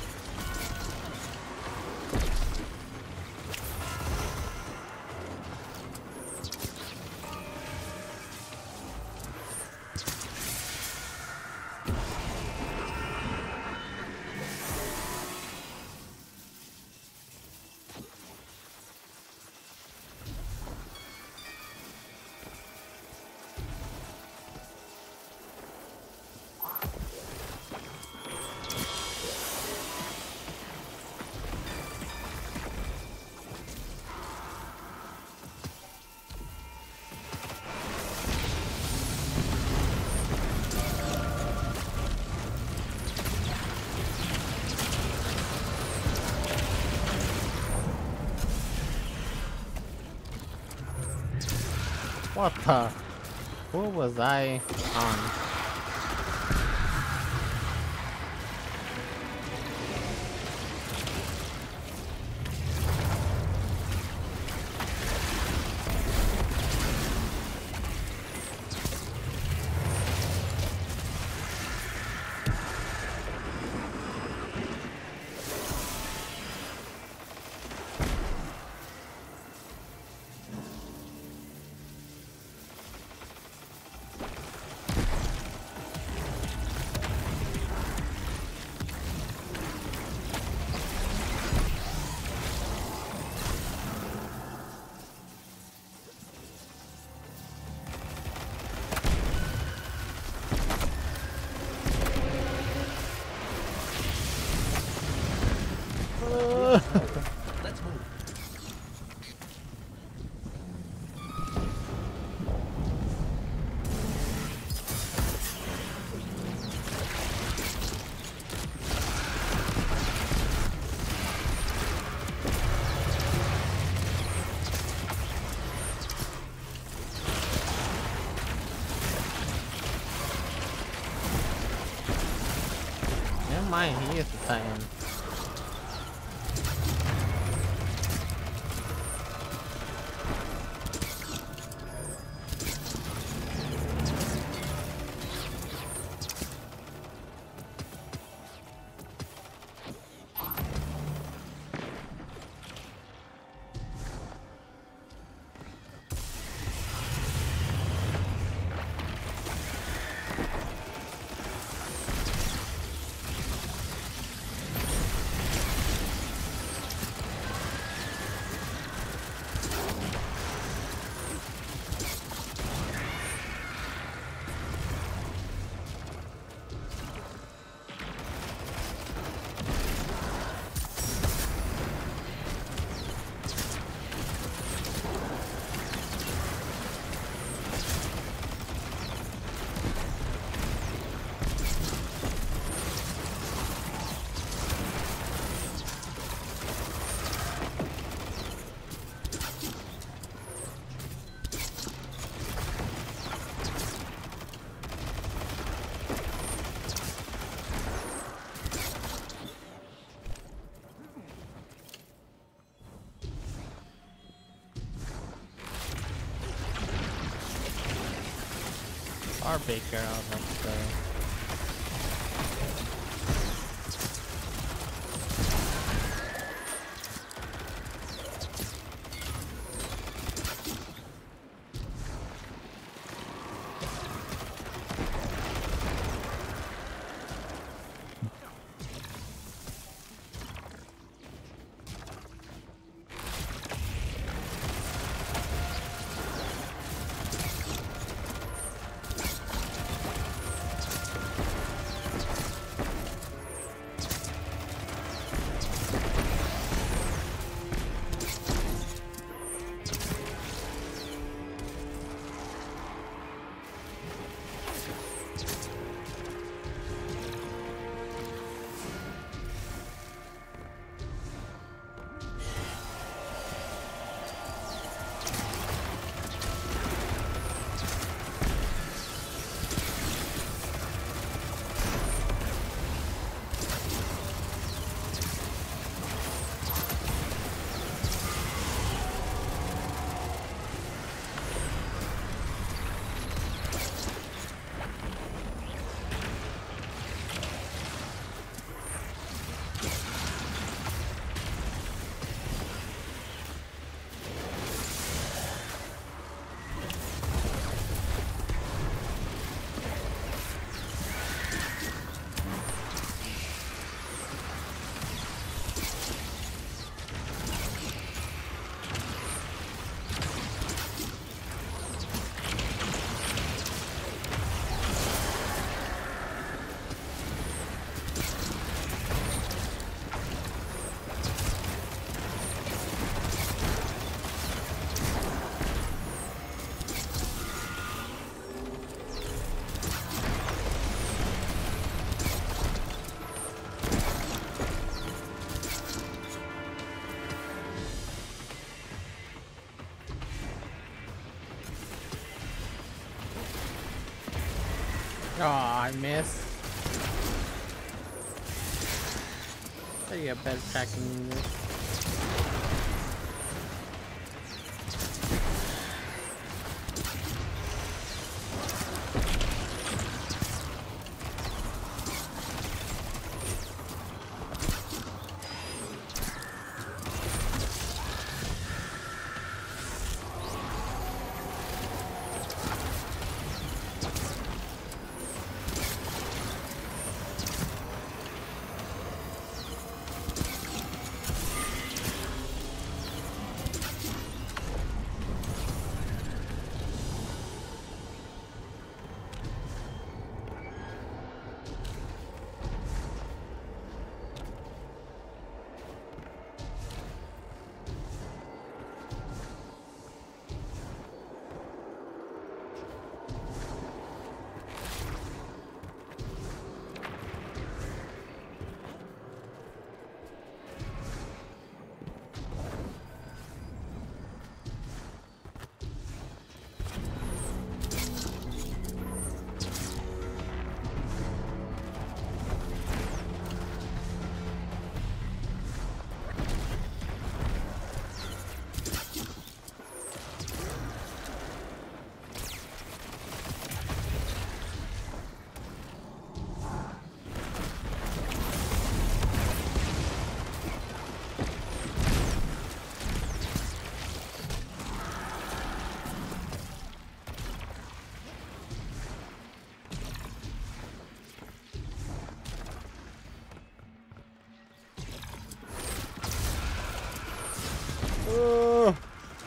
What the? What was I on? Let's move. Never mind, he is the Titan. Our Baker, I'll have to say. I miss. So you got better tracking than this. Oh.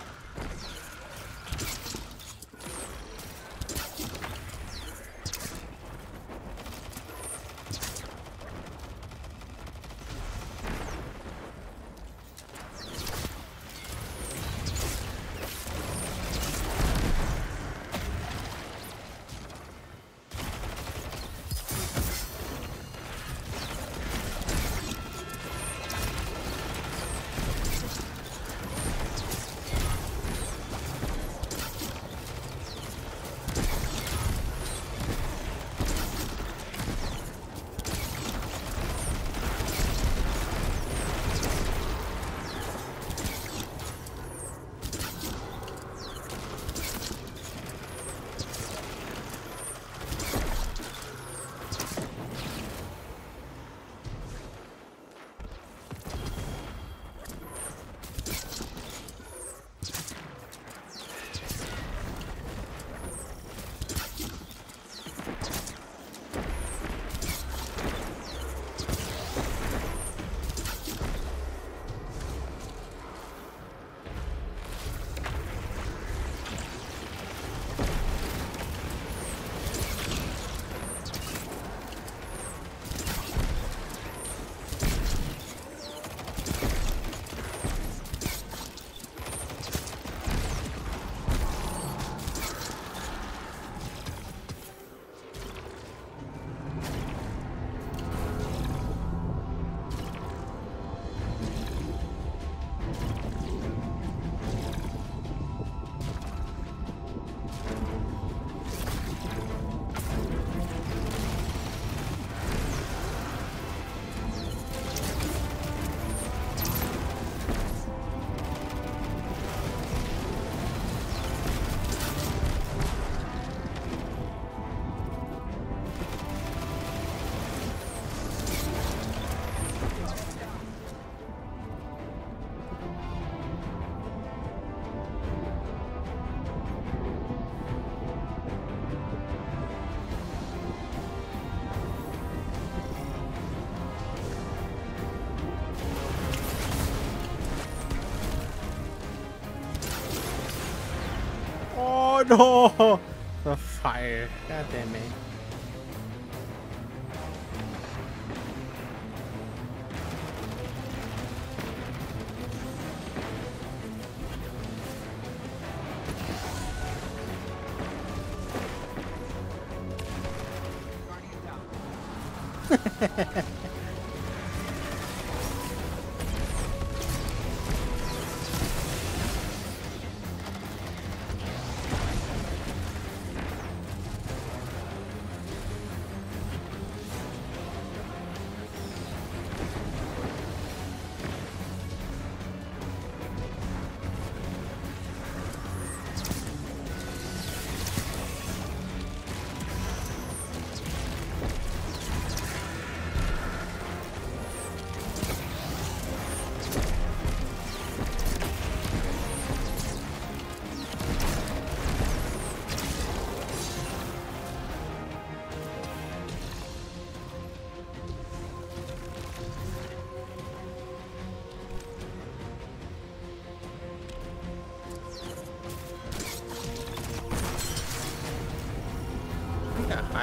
Oh no! The fire. God damn it.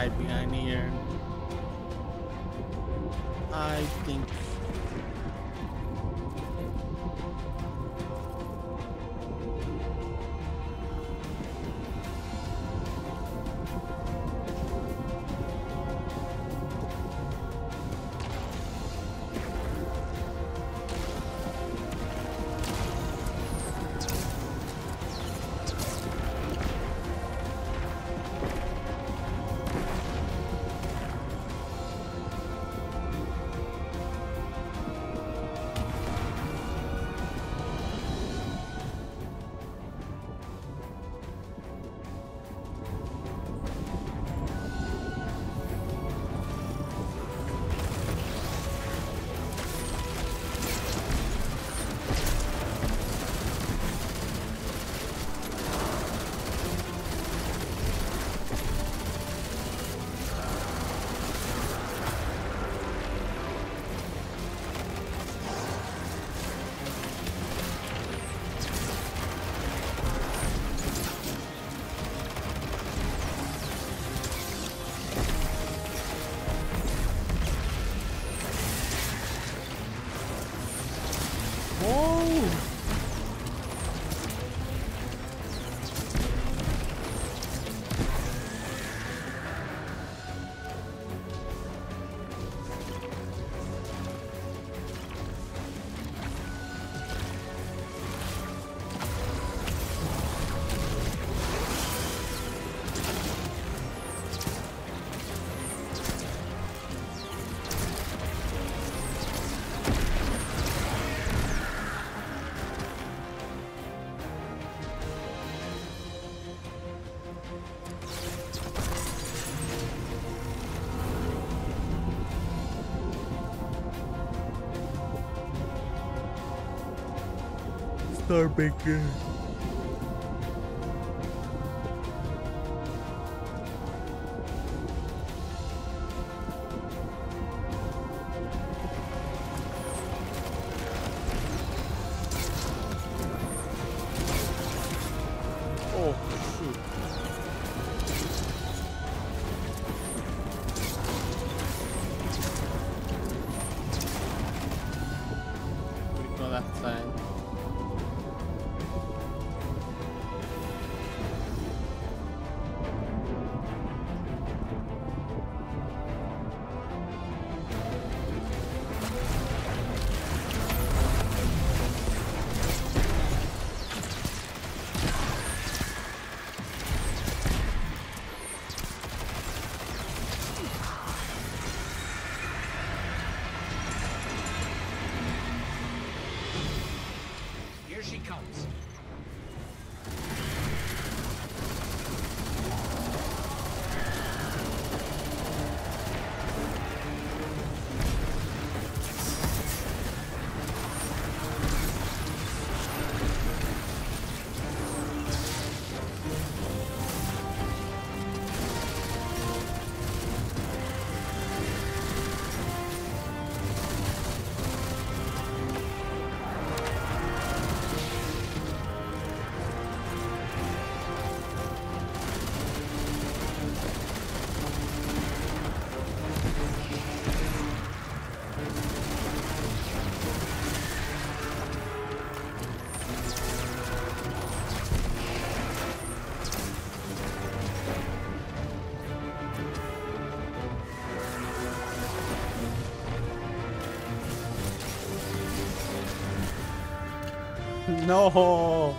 hide behind here. I think. Starbaker. Oh, shoot. We go that side. Here she comes. No.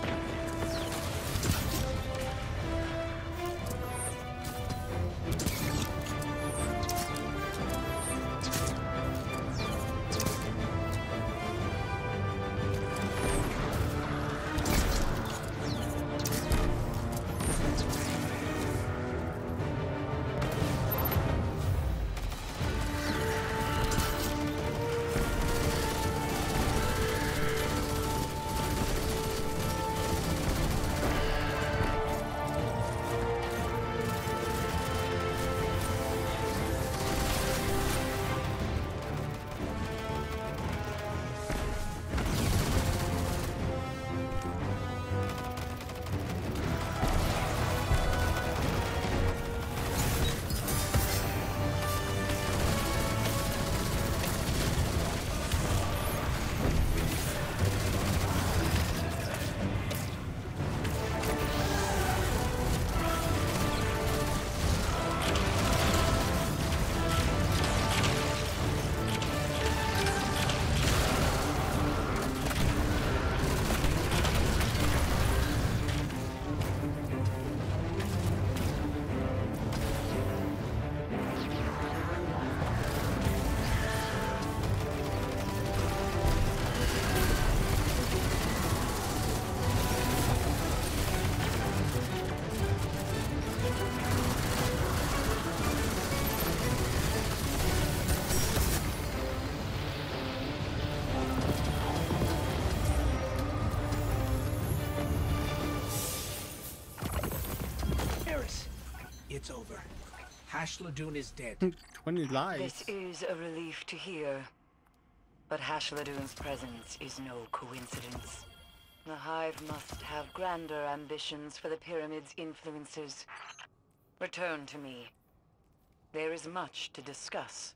It's over. Hash Ladoon is dead. twenty lives. This is a relief to hear. But Hash Ladoon's presence is no coincidence. The Hive must have grander ambitions for the Pyramid's influences. Return to me. There is much to discuss.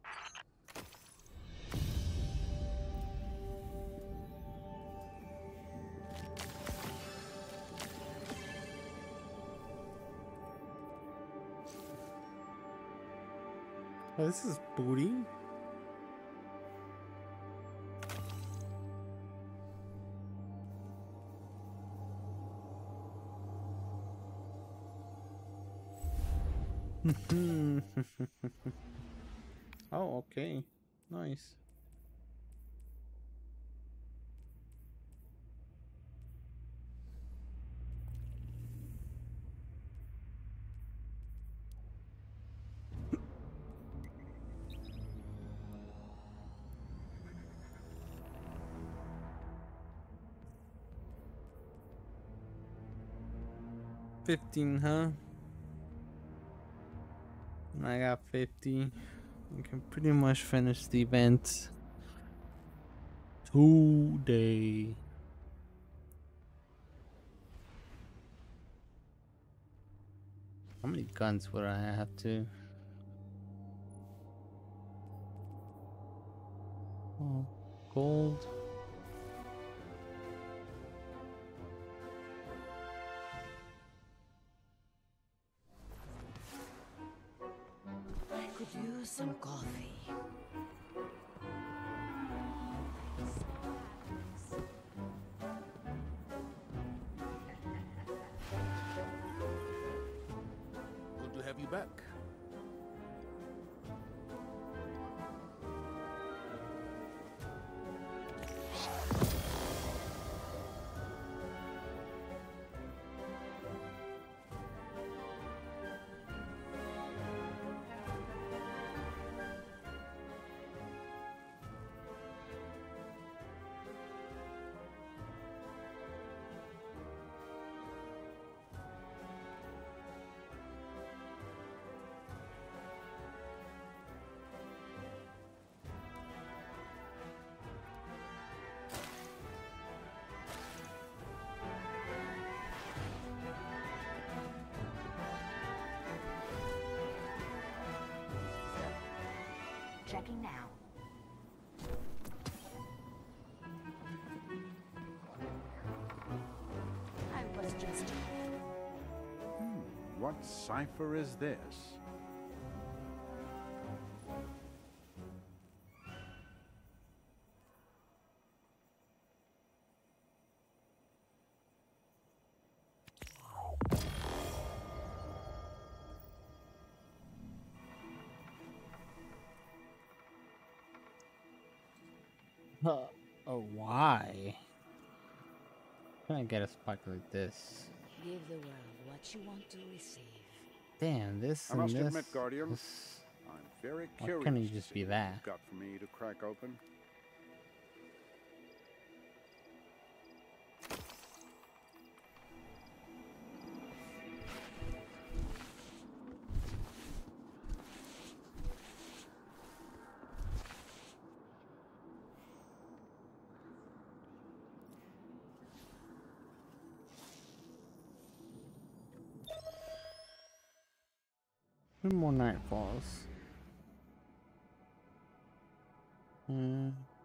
Oh, this is booty. Oh, okay. Nice. Fifteen, huh? I got fifty. We can pretty much finish the event today. How many guns would I have to? Oh, gold. I could use some coffee. Good to have you back. Checking now. I was just... Hmm, what cipher is this? Uh, oh, why? Can I get a spike like this? Give the world what you want to receive. Damn, this I and must this. admit, Guardian, this- I'm very Why curious can't it to just see be what that? you've got for me to crack open. Two more nightfalls. Hmm.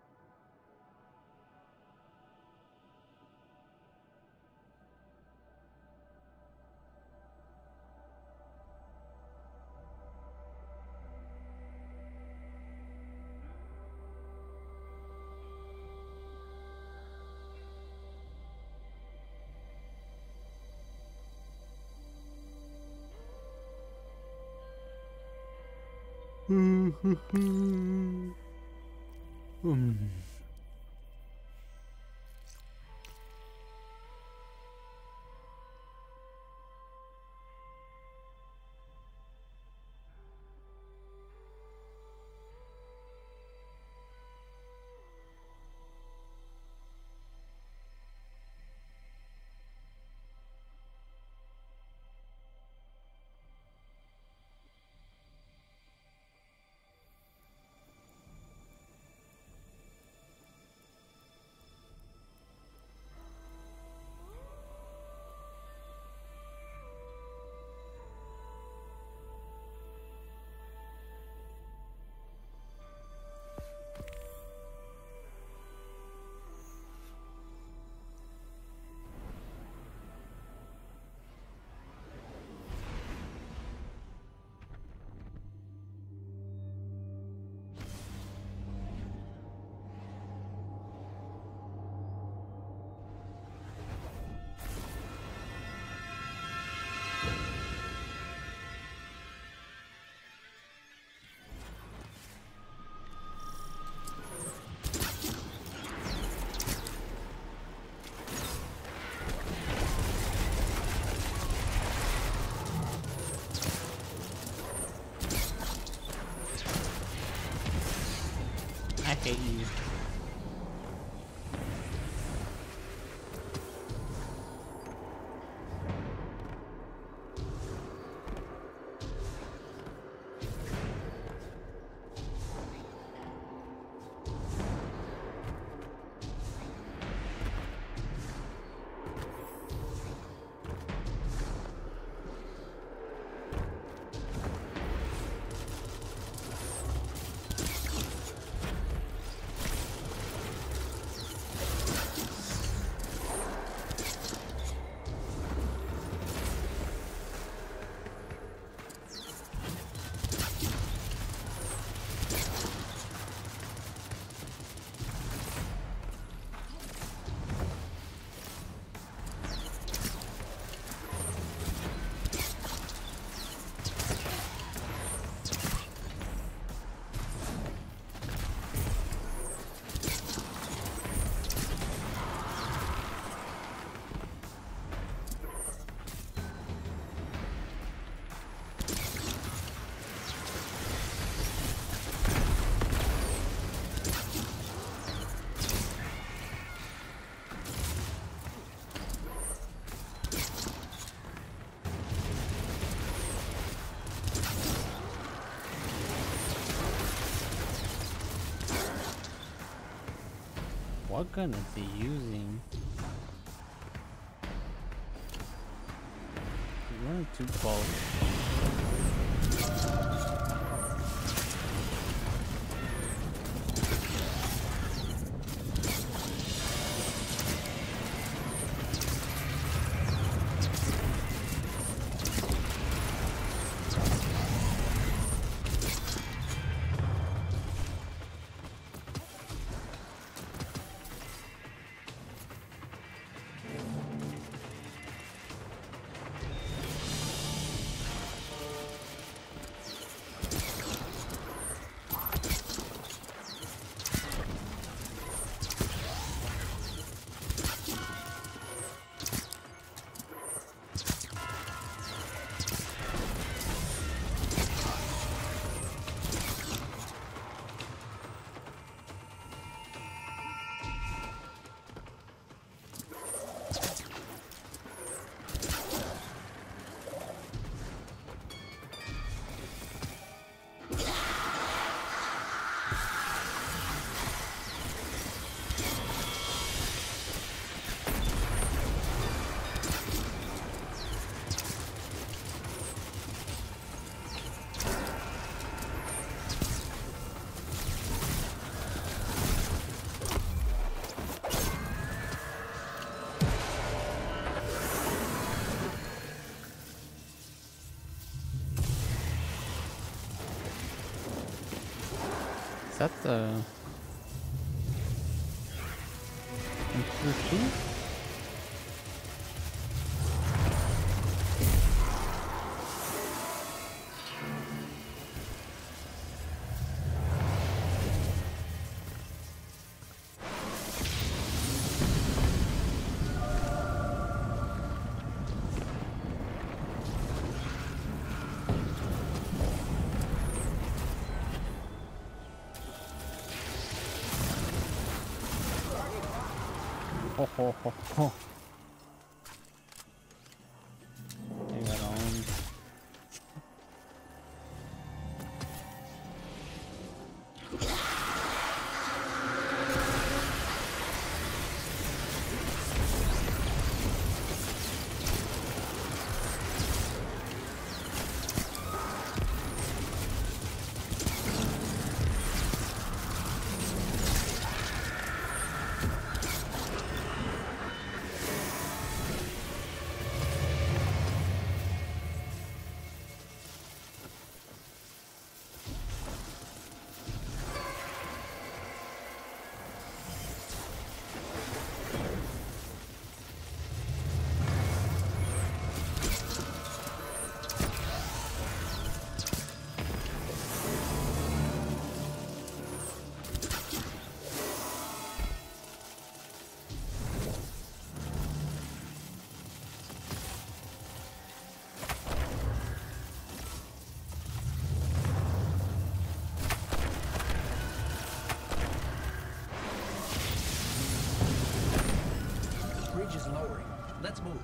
Hmm. I hate you. What gun is he using? He's running too close. Is that the two? Ho ho ho ho. Hang that on. Let's move.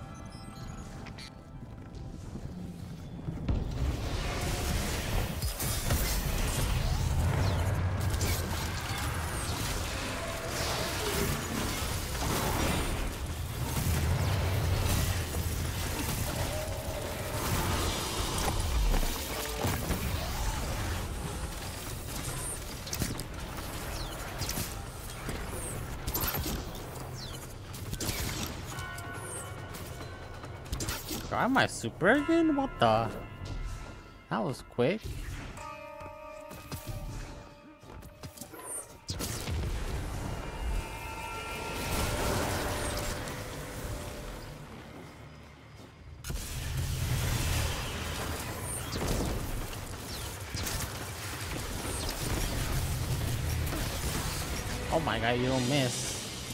Try my super again? What the? That was quick. Oh my god, you don't miss.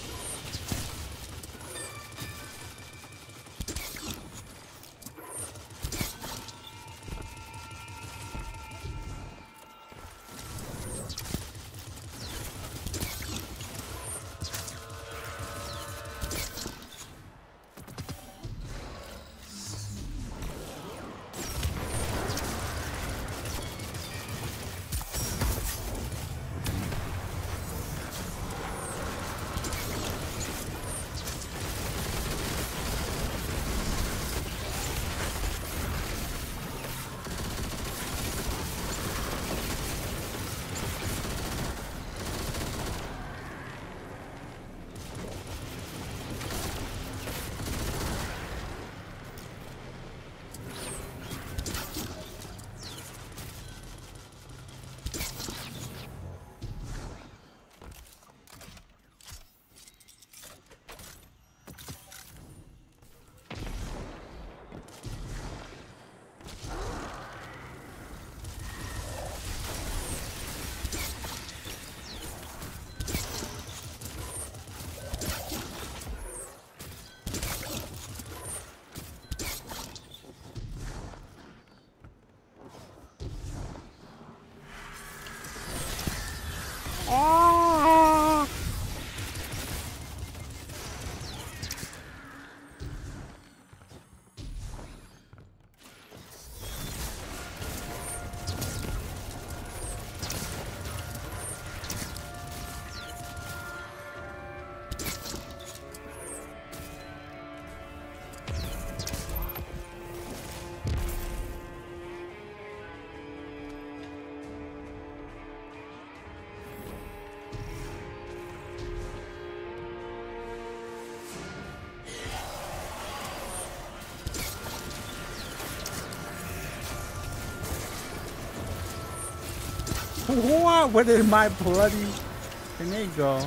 What? Where did my bloody grenade go?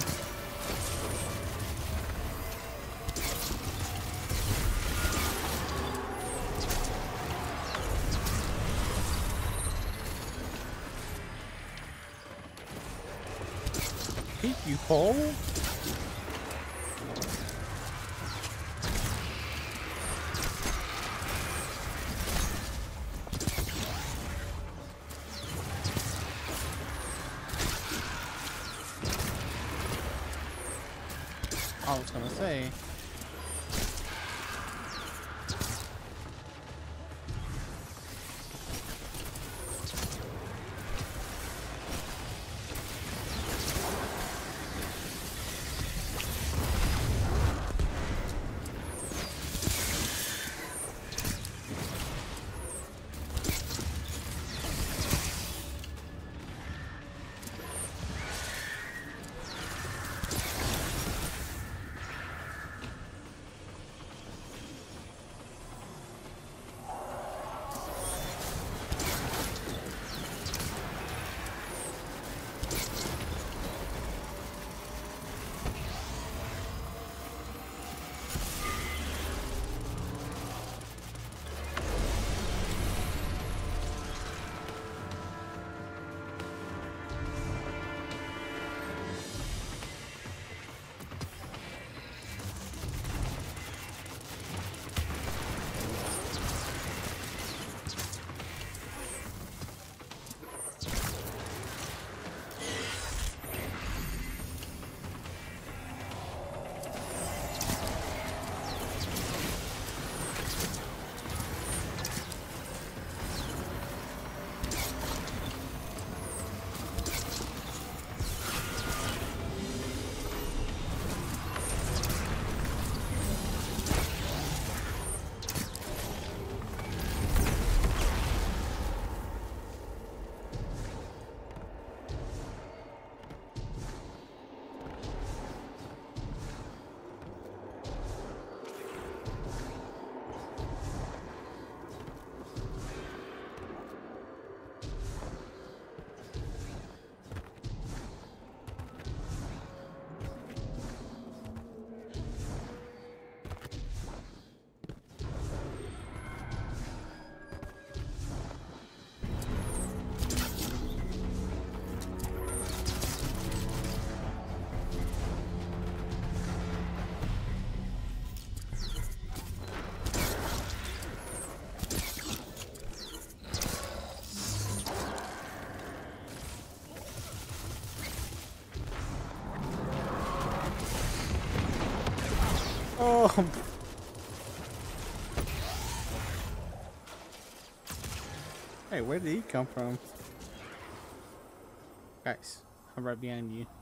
Peek, you hole? I was gonna say. Oh. Hey, where did he come from? Guys, I'm right behind you.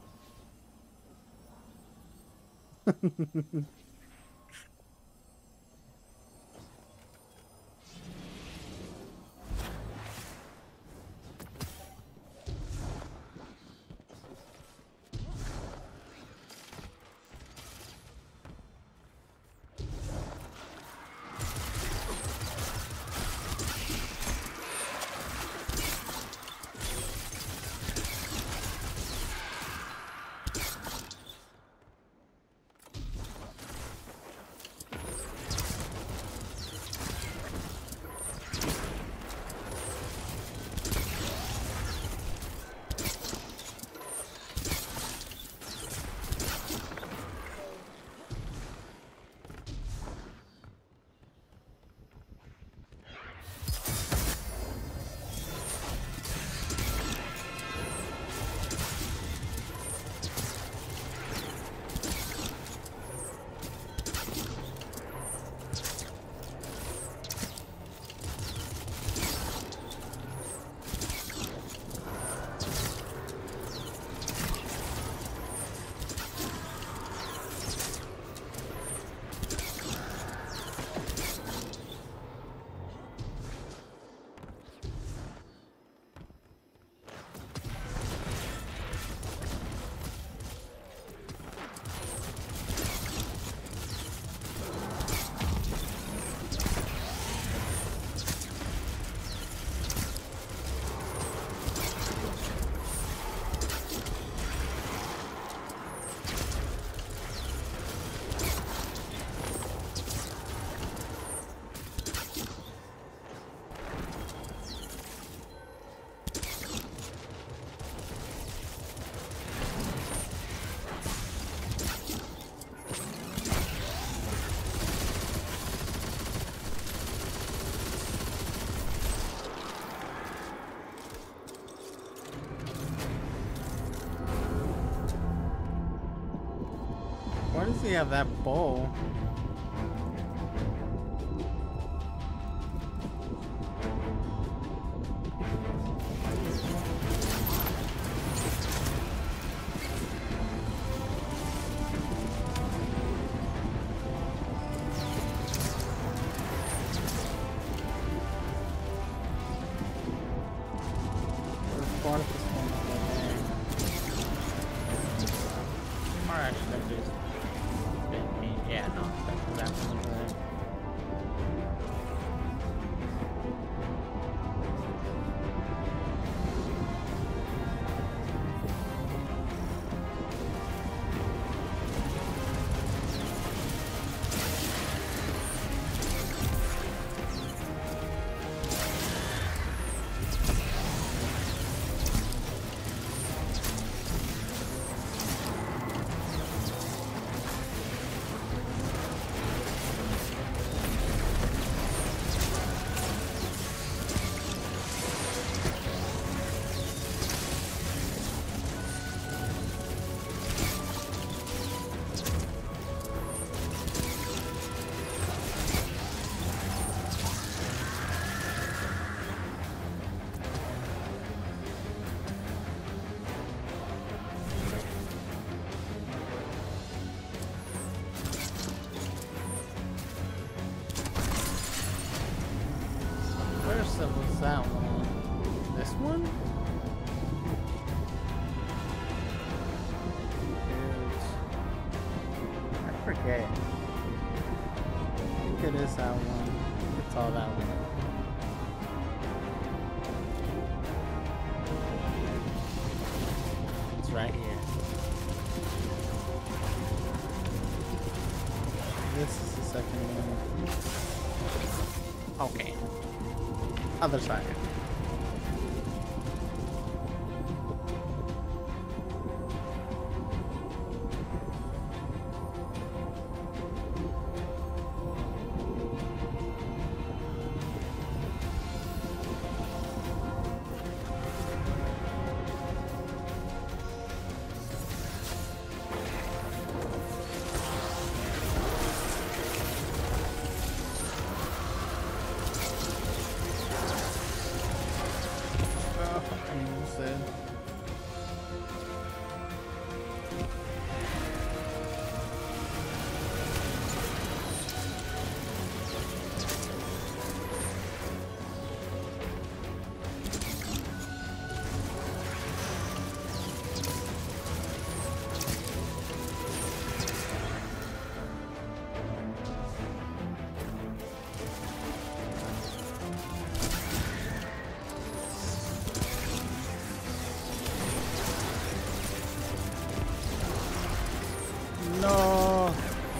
Why does he have that bow? Was that one? This one? Is... I forget. I think it is that one. It's all that one. It's right here. This is the second one. Okay. Other side. No.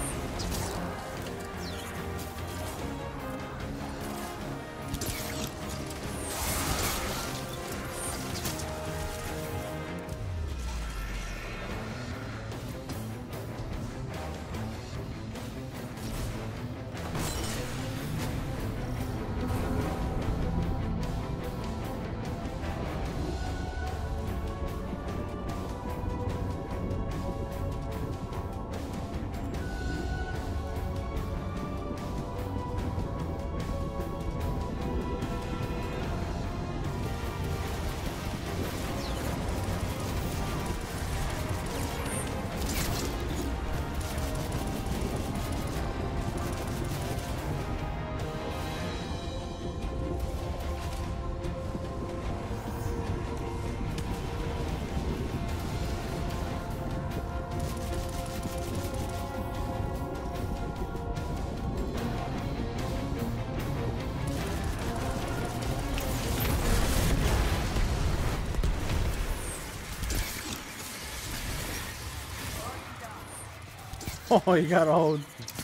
Oh, you got old.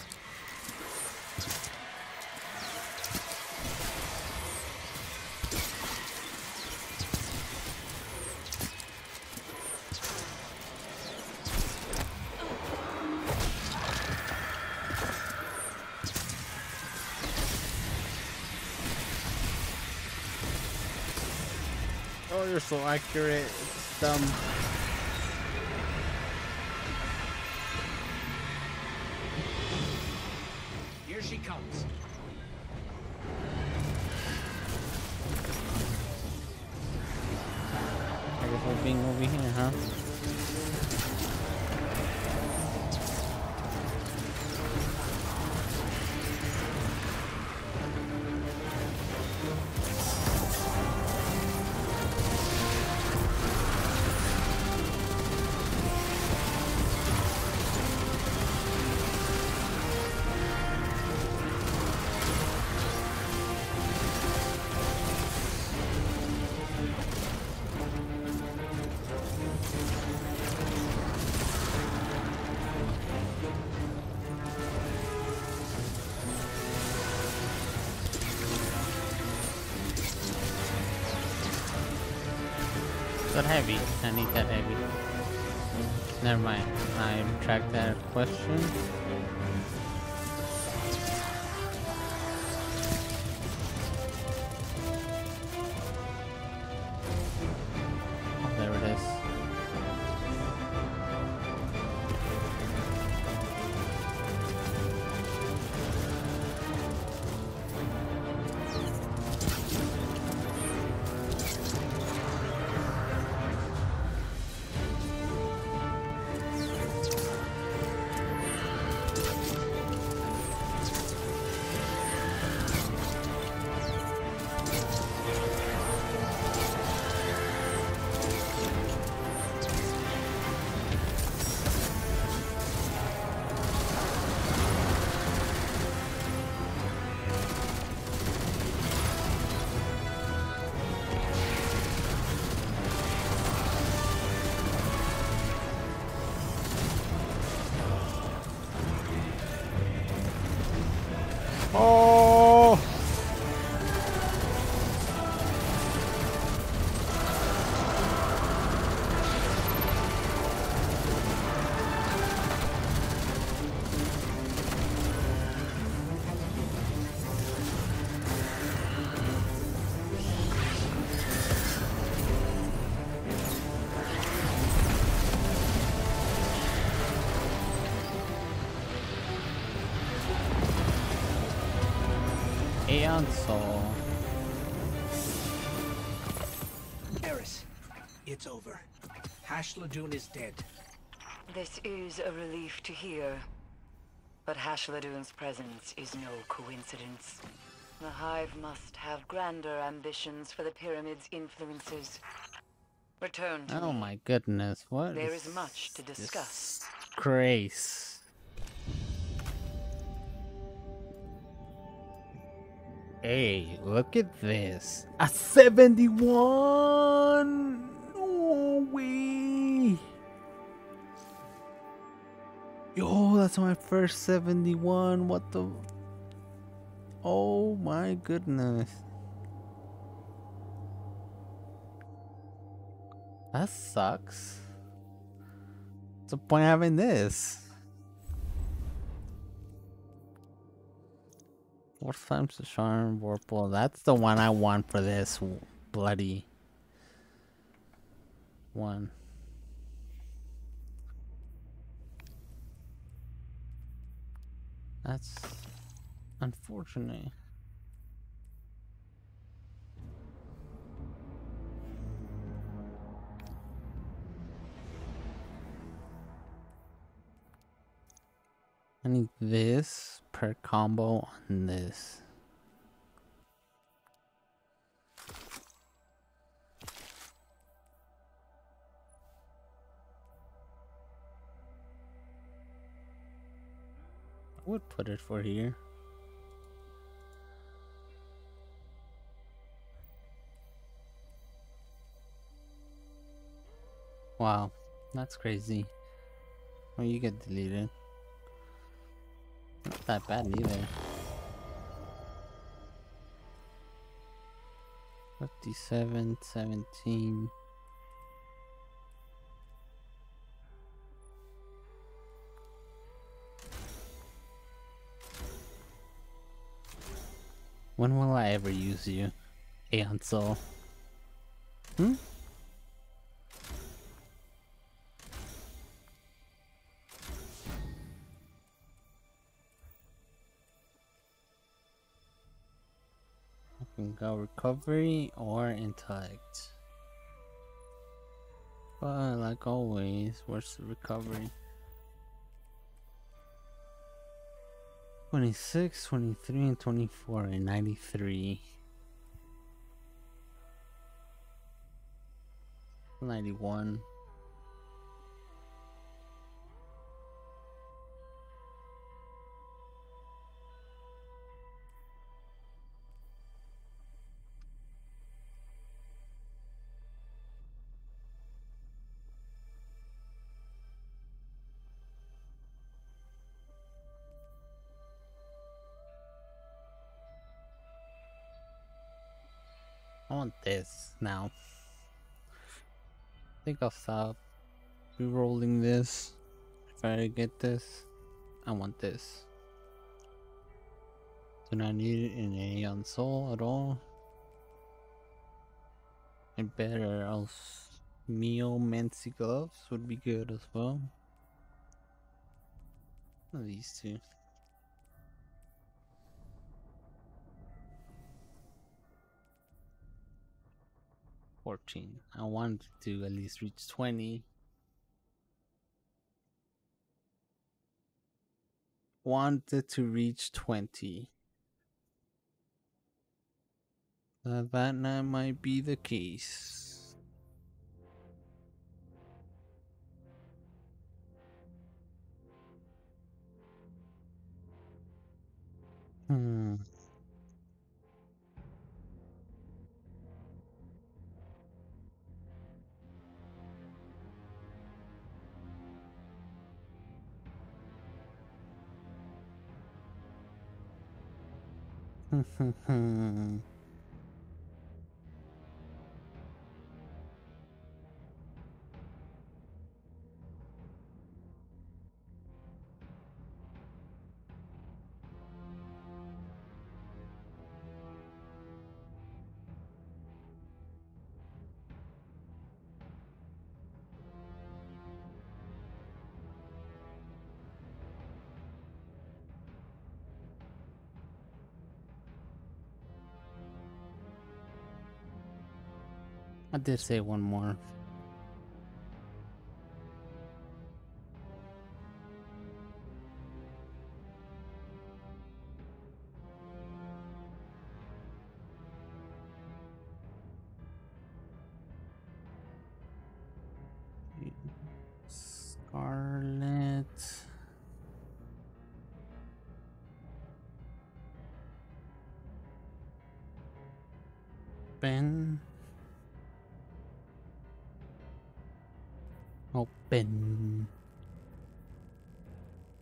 Oh, you're so accurate. It's dumb. Here she comes. I guess we're being over here, huh? That heavy. I need that heavy. Never mind. I retract that question. Oh, there it is. Oh! Aeon Soul. Eris, it's over. Hashladun is dead. This is a relief to hear. But Hashladun's presence is no coincidence. The Hive must have grander ambitions for the Pyramid's influences. Return to Oh me. my goodness, what There is is much to discuss. Grace. Hey, look at this. A seventy-one! No way! Yo, that's my first seventy-one. What the? Oh my goodness. That sucks. What's the point of having this? Four times the charm, Vorpal. That's the one I want for this bloody one. That's unfortunate. I need this per combo on this. I would put it for here. Wow, that's crazy. Well, you get deleted. Not that bad either. fifty-seven, seventeen. When will I ever use you, Aeon Soul? Hmm? I can go recovery or intellect. But like always, where's the recovery? twenty-six, twenty-three, and twenty-four, and ninety-three. ninety-one. I want this now. I think I'll stop re-rolling this. If I get this, I want this. Do not need it in Aeon Soul at all. And better else Mio Mancy gloves would be good as well. One of these two. fourteen. I wanted to at least reach twenty. Wanted to reach twenty. Uh, that not might be the case. Hmm. Hmm. I did say one more. Scarlet. Ben. Open.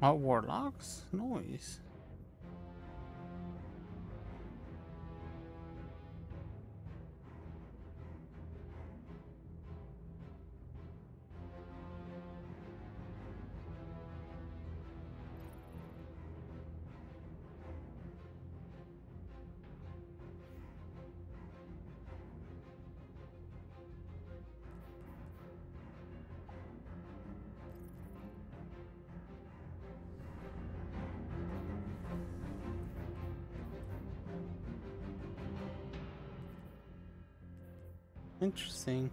Oh, warlocks? Noise. Interesting.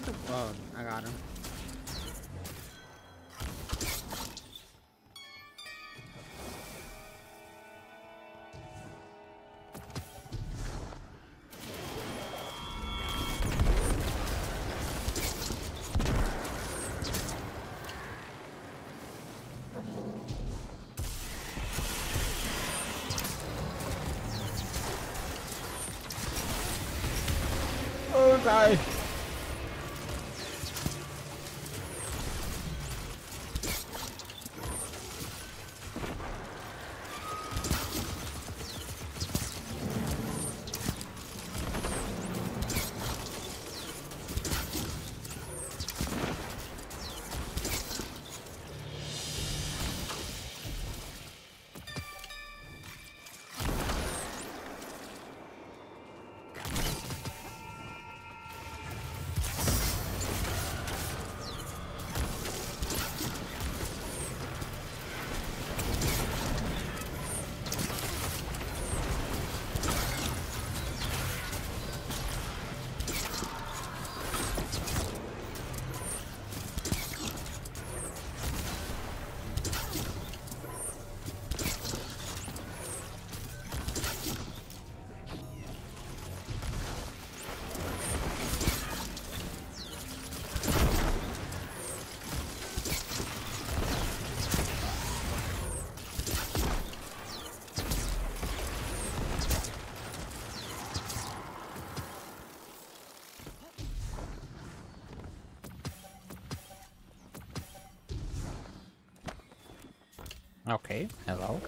the? Oh, I got him. Oh, die. Okay, hello.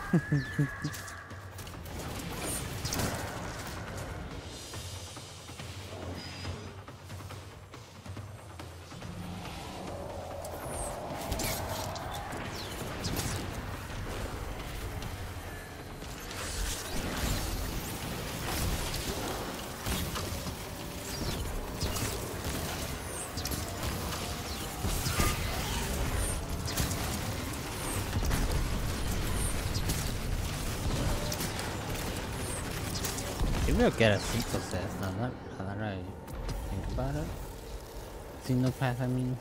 Maybe I'll get a sequel set now that, now that I think about it. Xenopath, I mean.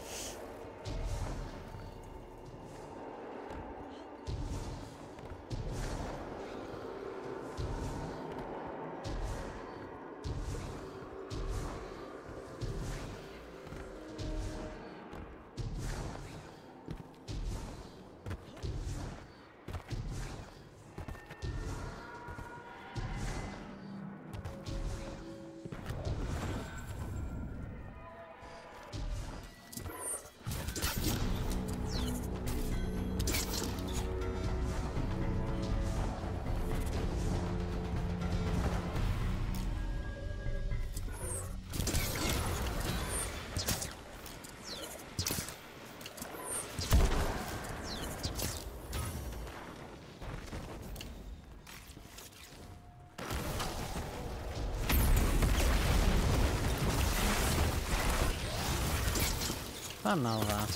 I don't know that.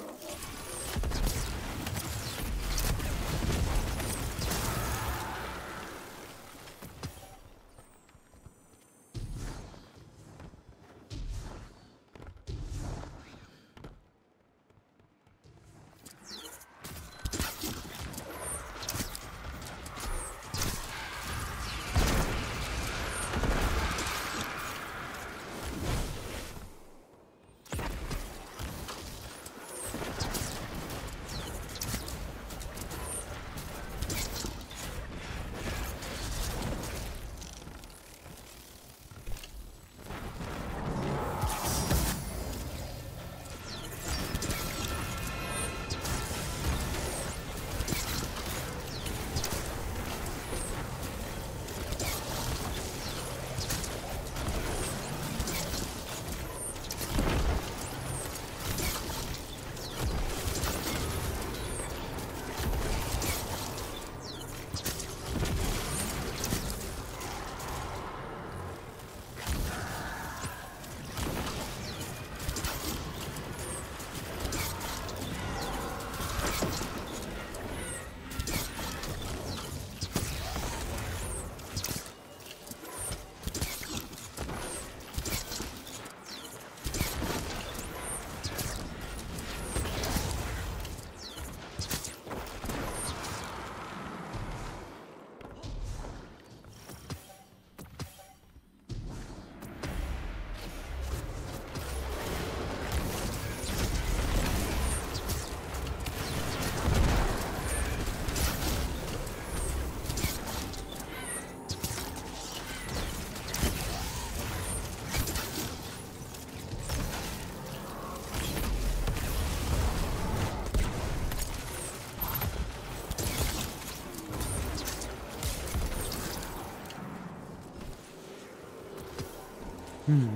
Hmm.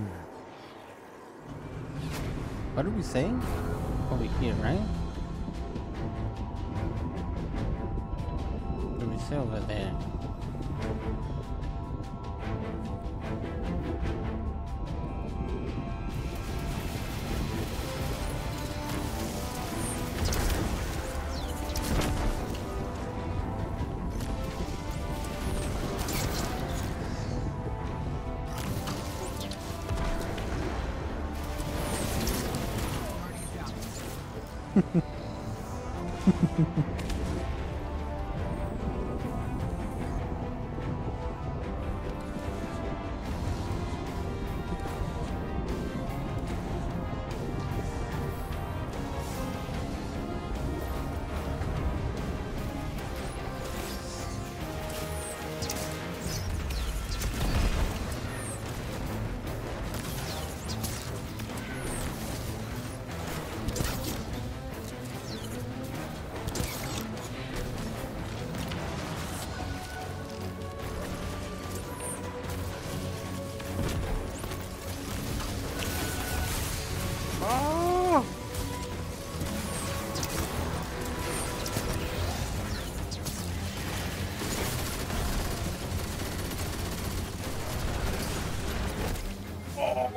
What are we saying? Over here, right? What do we say over there?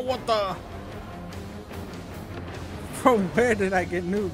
What the? From where did I get nuked?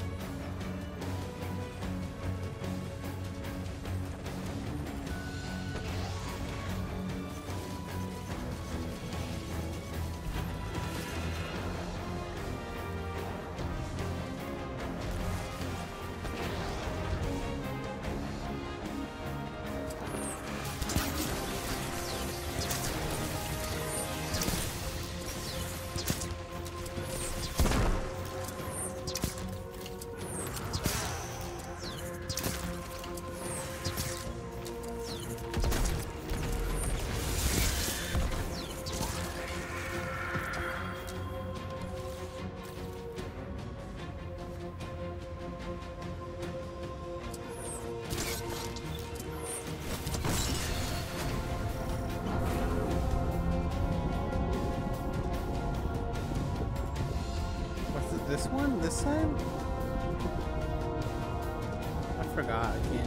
This one? This side? I forgot again.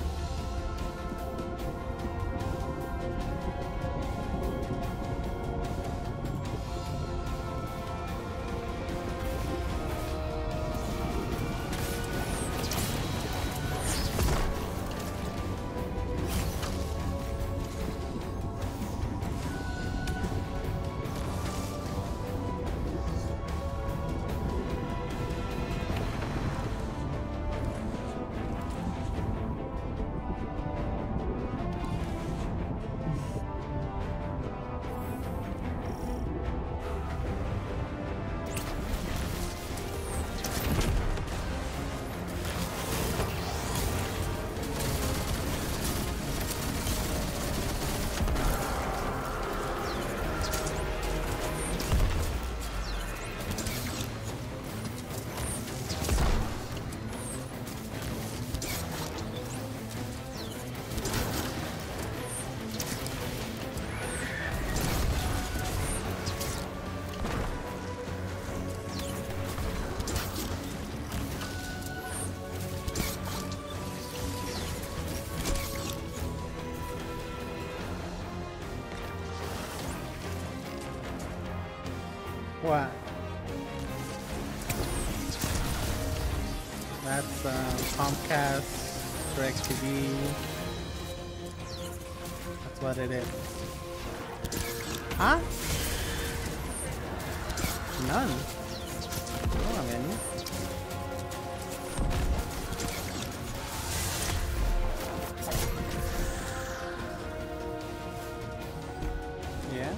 What? That's um, Comcast, DirecTV. That's what it is. Huh? None. I don't have any. Yeah?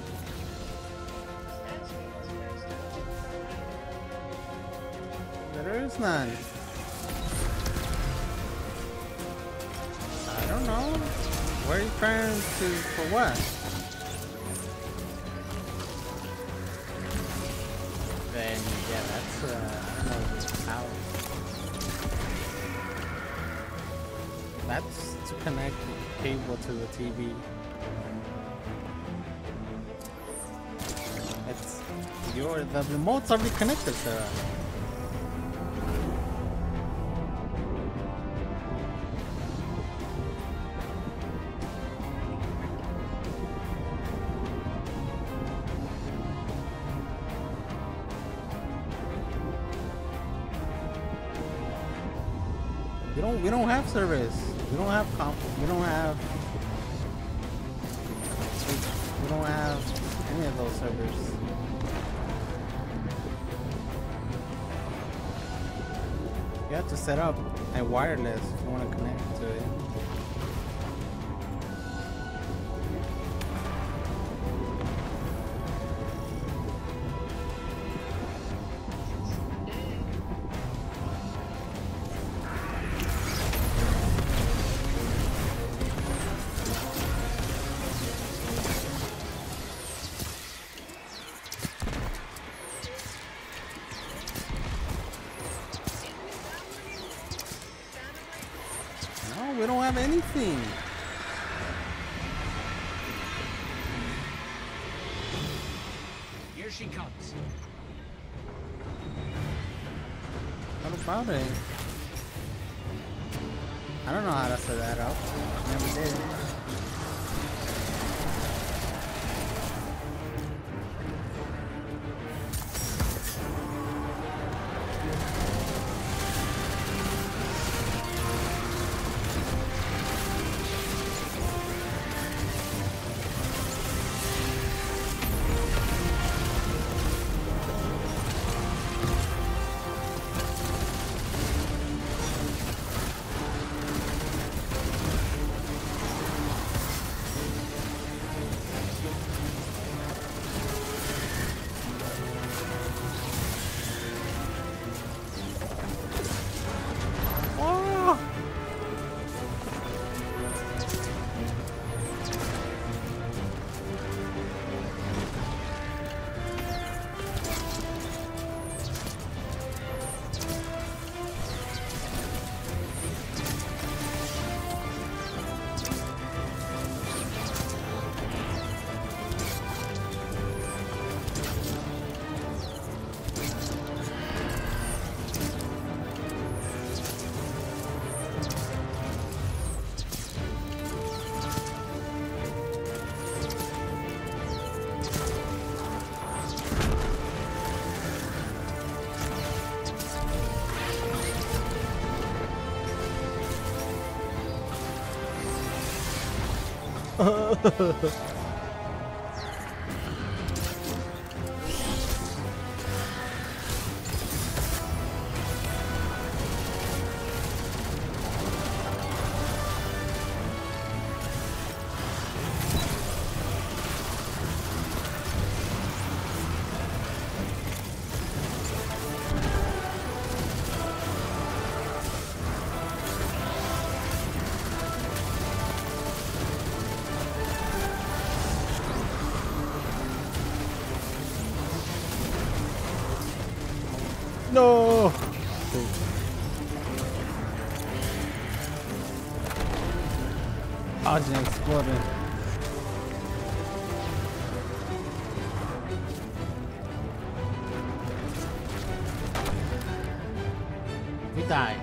There is none. I don't know. Where are you trying to, for what? Then, yeah, that's, uh, I don't know this house. That's to connect the cable to the T V. It's, your, the remote's already connected, sir. We don't, we don't have service. We don't have comp. We don't have. We, we don't have any of those servers. You have to set up a wireless if you want to connect to it. We don't have anything. Here she comes. What about it? I don't know how to set that up. Never did. No! Oxygen exploded. We died.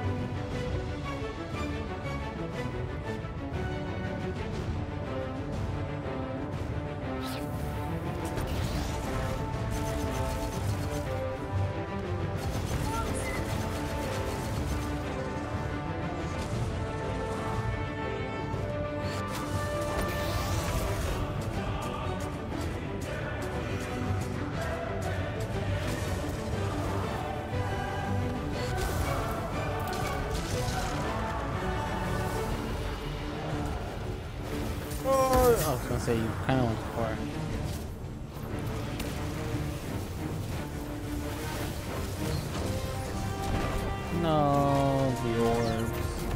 I was gonna say you kind of went for it. No, the orbs.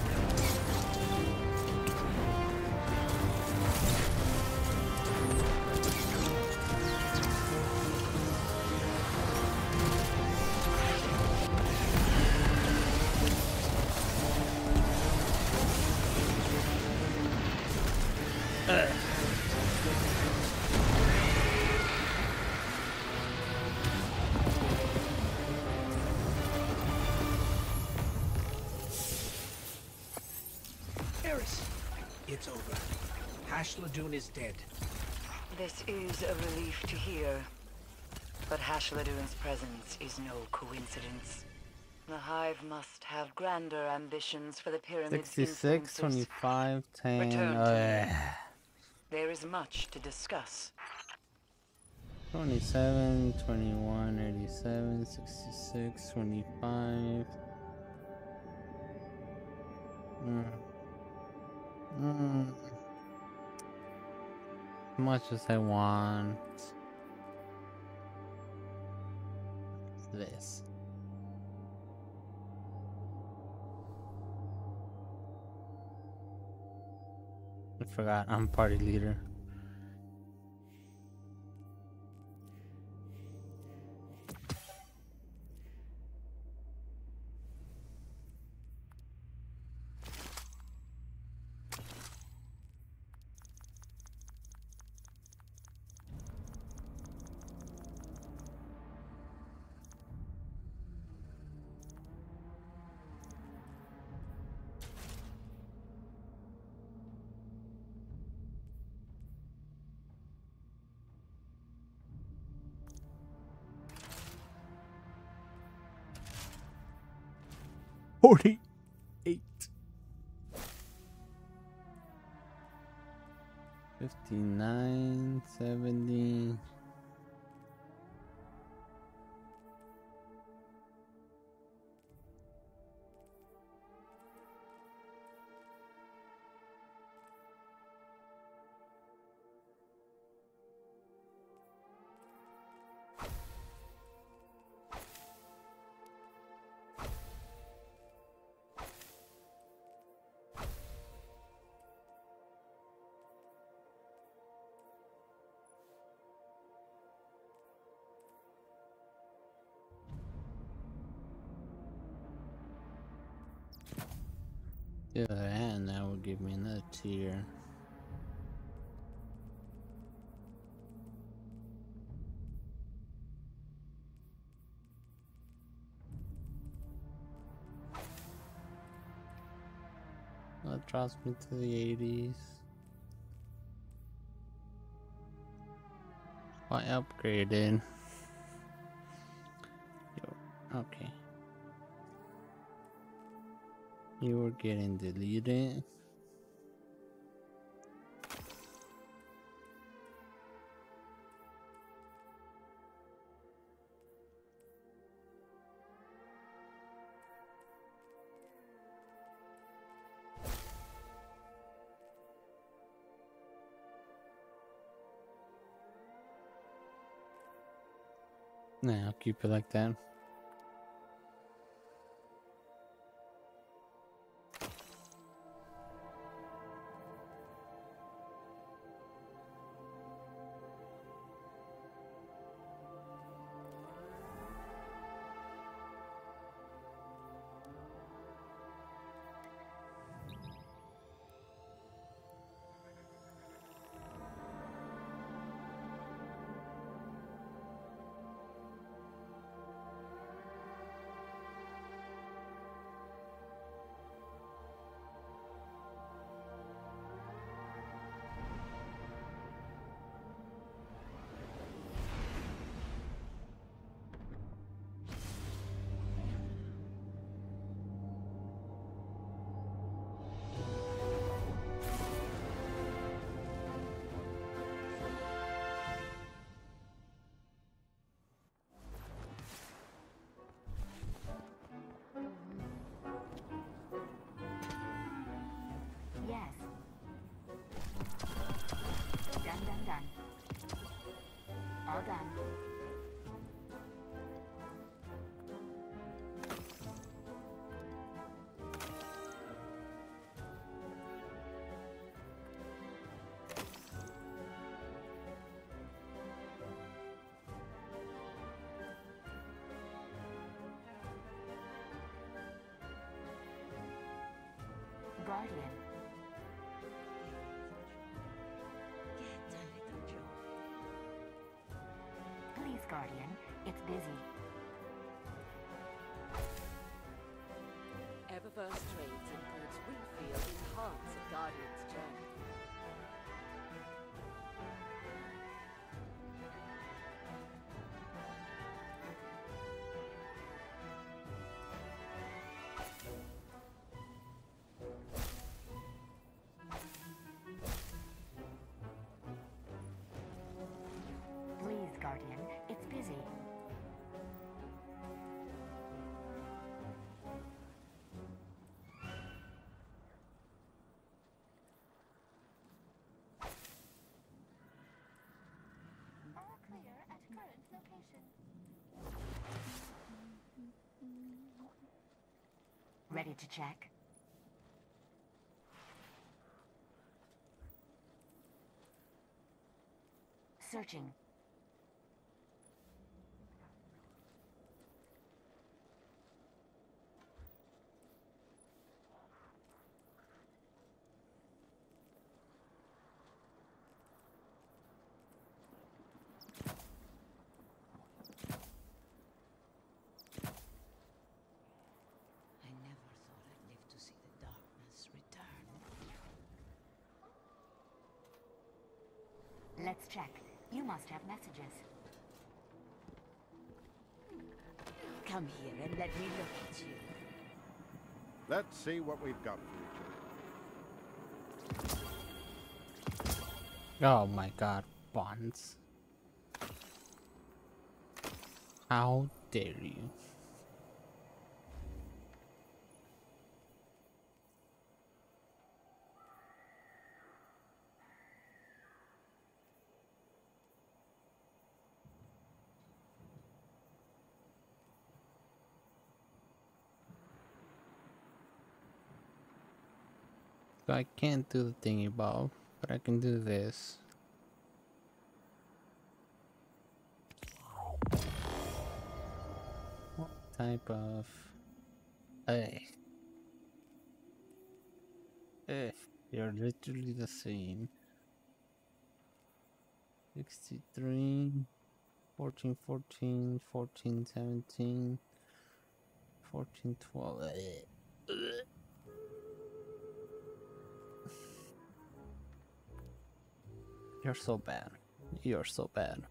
Eris, it's over. Hashladoon is dead. This is a relief to hear. But Hashladoon's presence is no coincidence. The Hive must have grander ambitions for the pyramid's sixty-six, influences. twenty-five, ten. Return to Uh, me. There is much to discuss. twenty-seven, twenty-one, eighty-seven, sixty-six, twenty-five. Mm. Mm. As much as I want this. I forgot I'm party leader. forty-eight. fifty-nine, seventy. Yeah, and that would give me another tier. That drops me to the eighties. I upgraded. Yo, okay. You were getting deleted. Nah, I'll keep it like that. Yes. Done, done, done. All done. Guardian. Get a little joy. Please, Guardian. It's busy. Eververse Trades includes Winfield in Hearts of Guardian's Journey. Please, Guardian. It's busy. All clear at current location. Ready to check? Searching. I never thought I'd live to see the darkness return. Let's check. You must have messages. Come here and let me look at you. Let's see what we've got for each other. Oh my god, Bonds. How dare you? So I can't do the thingy bob, but I can do this. What type of... Hey. Hey, you're literally the same. sixty-three, fourteen, fourteen, fourteen, seventeen, fourteen, twelve. You're so bad. You're so bad.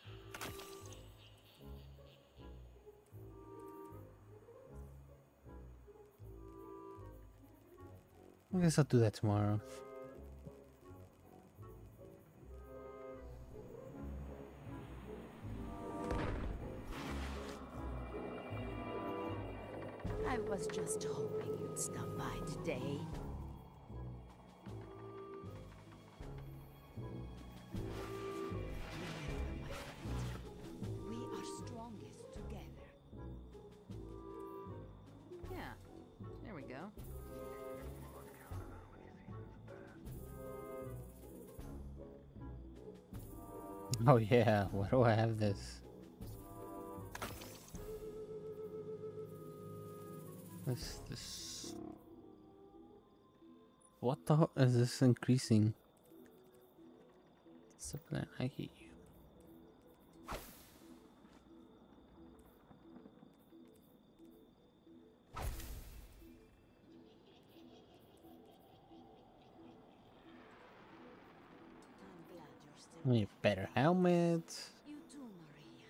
I guess I'll do that tomorrow. I was just hoping you'd stop by today. Remember, my friend, we are strongest Oh yeah, why do I have this? What's this? What the hell is this increasing? Discipline, I hate you. I'm glad you're still I need better helmets. You too, Maria.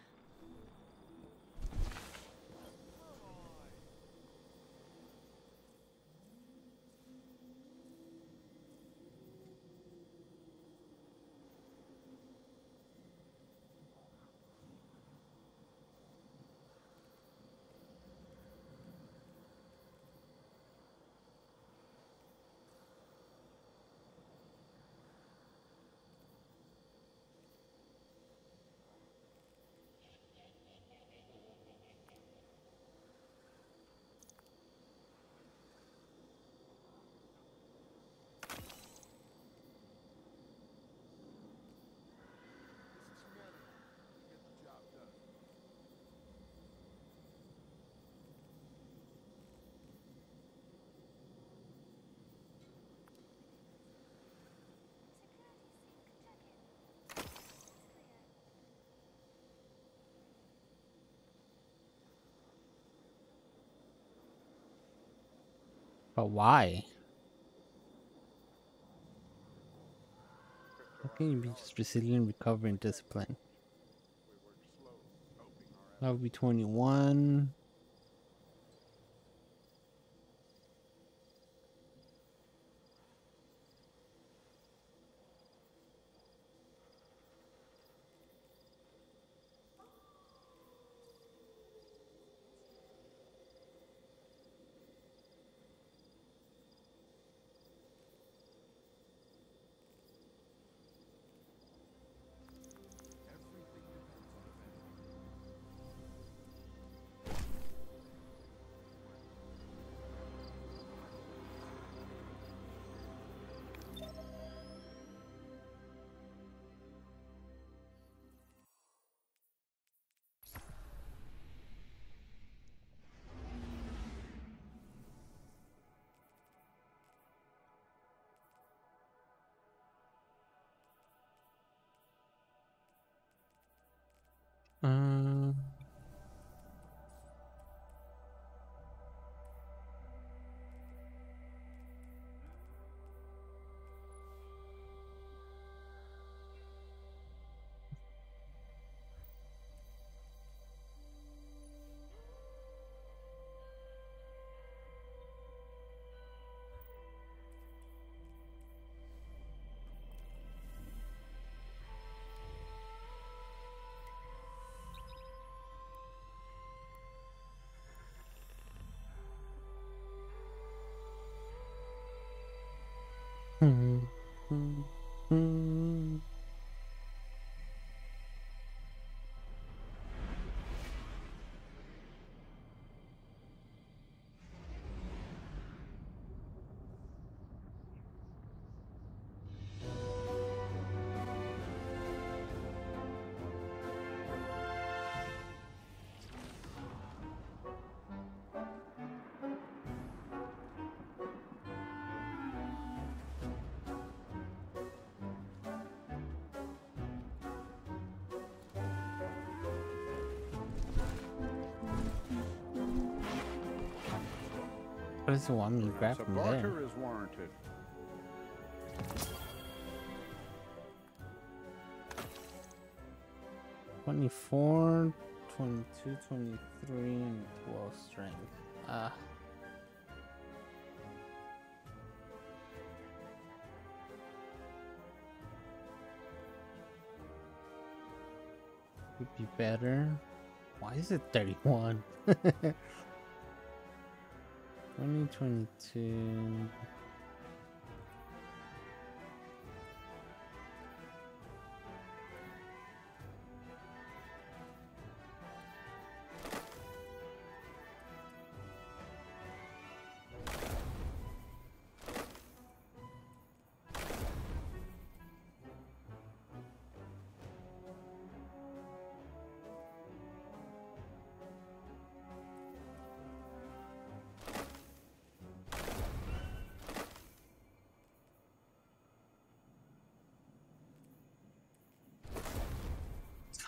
But why? How can you be just resilient, recover, and discipline? That would be twenty-one. Um. Hmm. Hmm. Hmm. What does it want me to grab Some from there? barter is warranted. twenty-four, twenty-two, twenty-three, and twelve strength. Ah. Would be better. Why is it thirty-one? twenty twenty-two.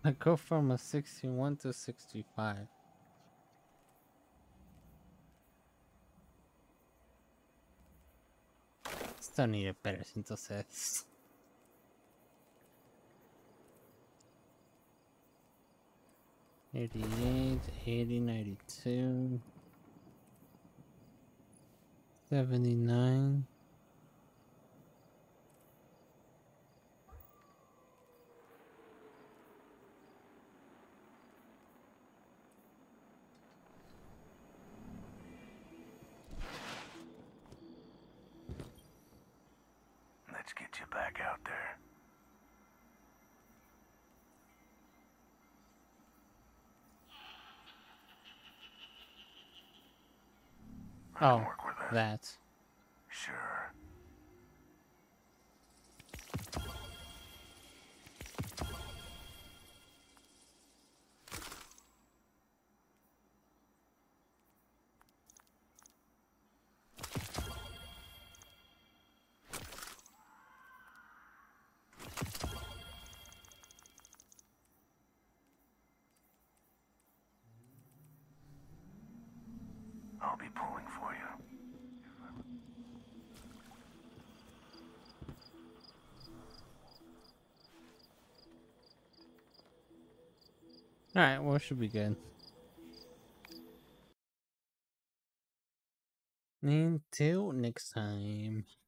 I go from a sixty-one to sixty-five. Still need a better synthesis. eighty-eight, eighty, ninety-two, seventy-nine. Let's get you back out there. I Oh, can work with that. that. Sure. I'll be pulling for you. Alright, well, should be good. Until next time.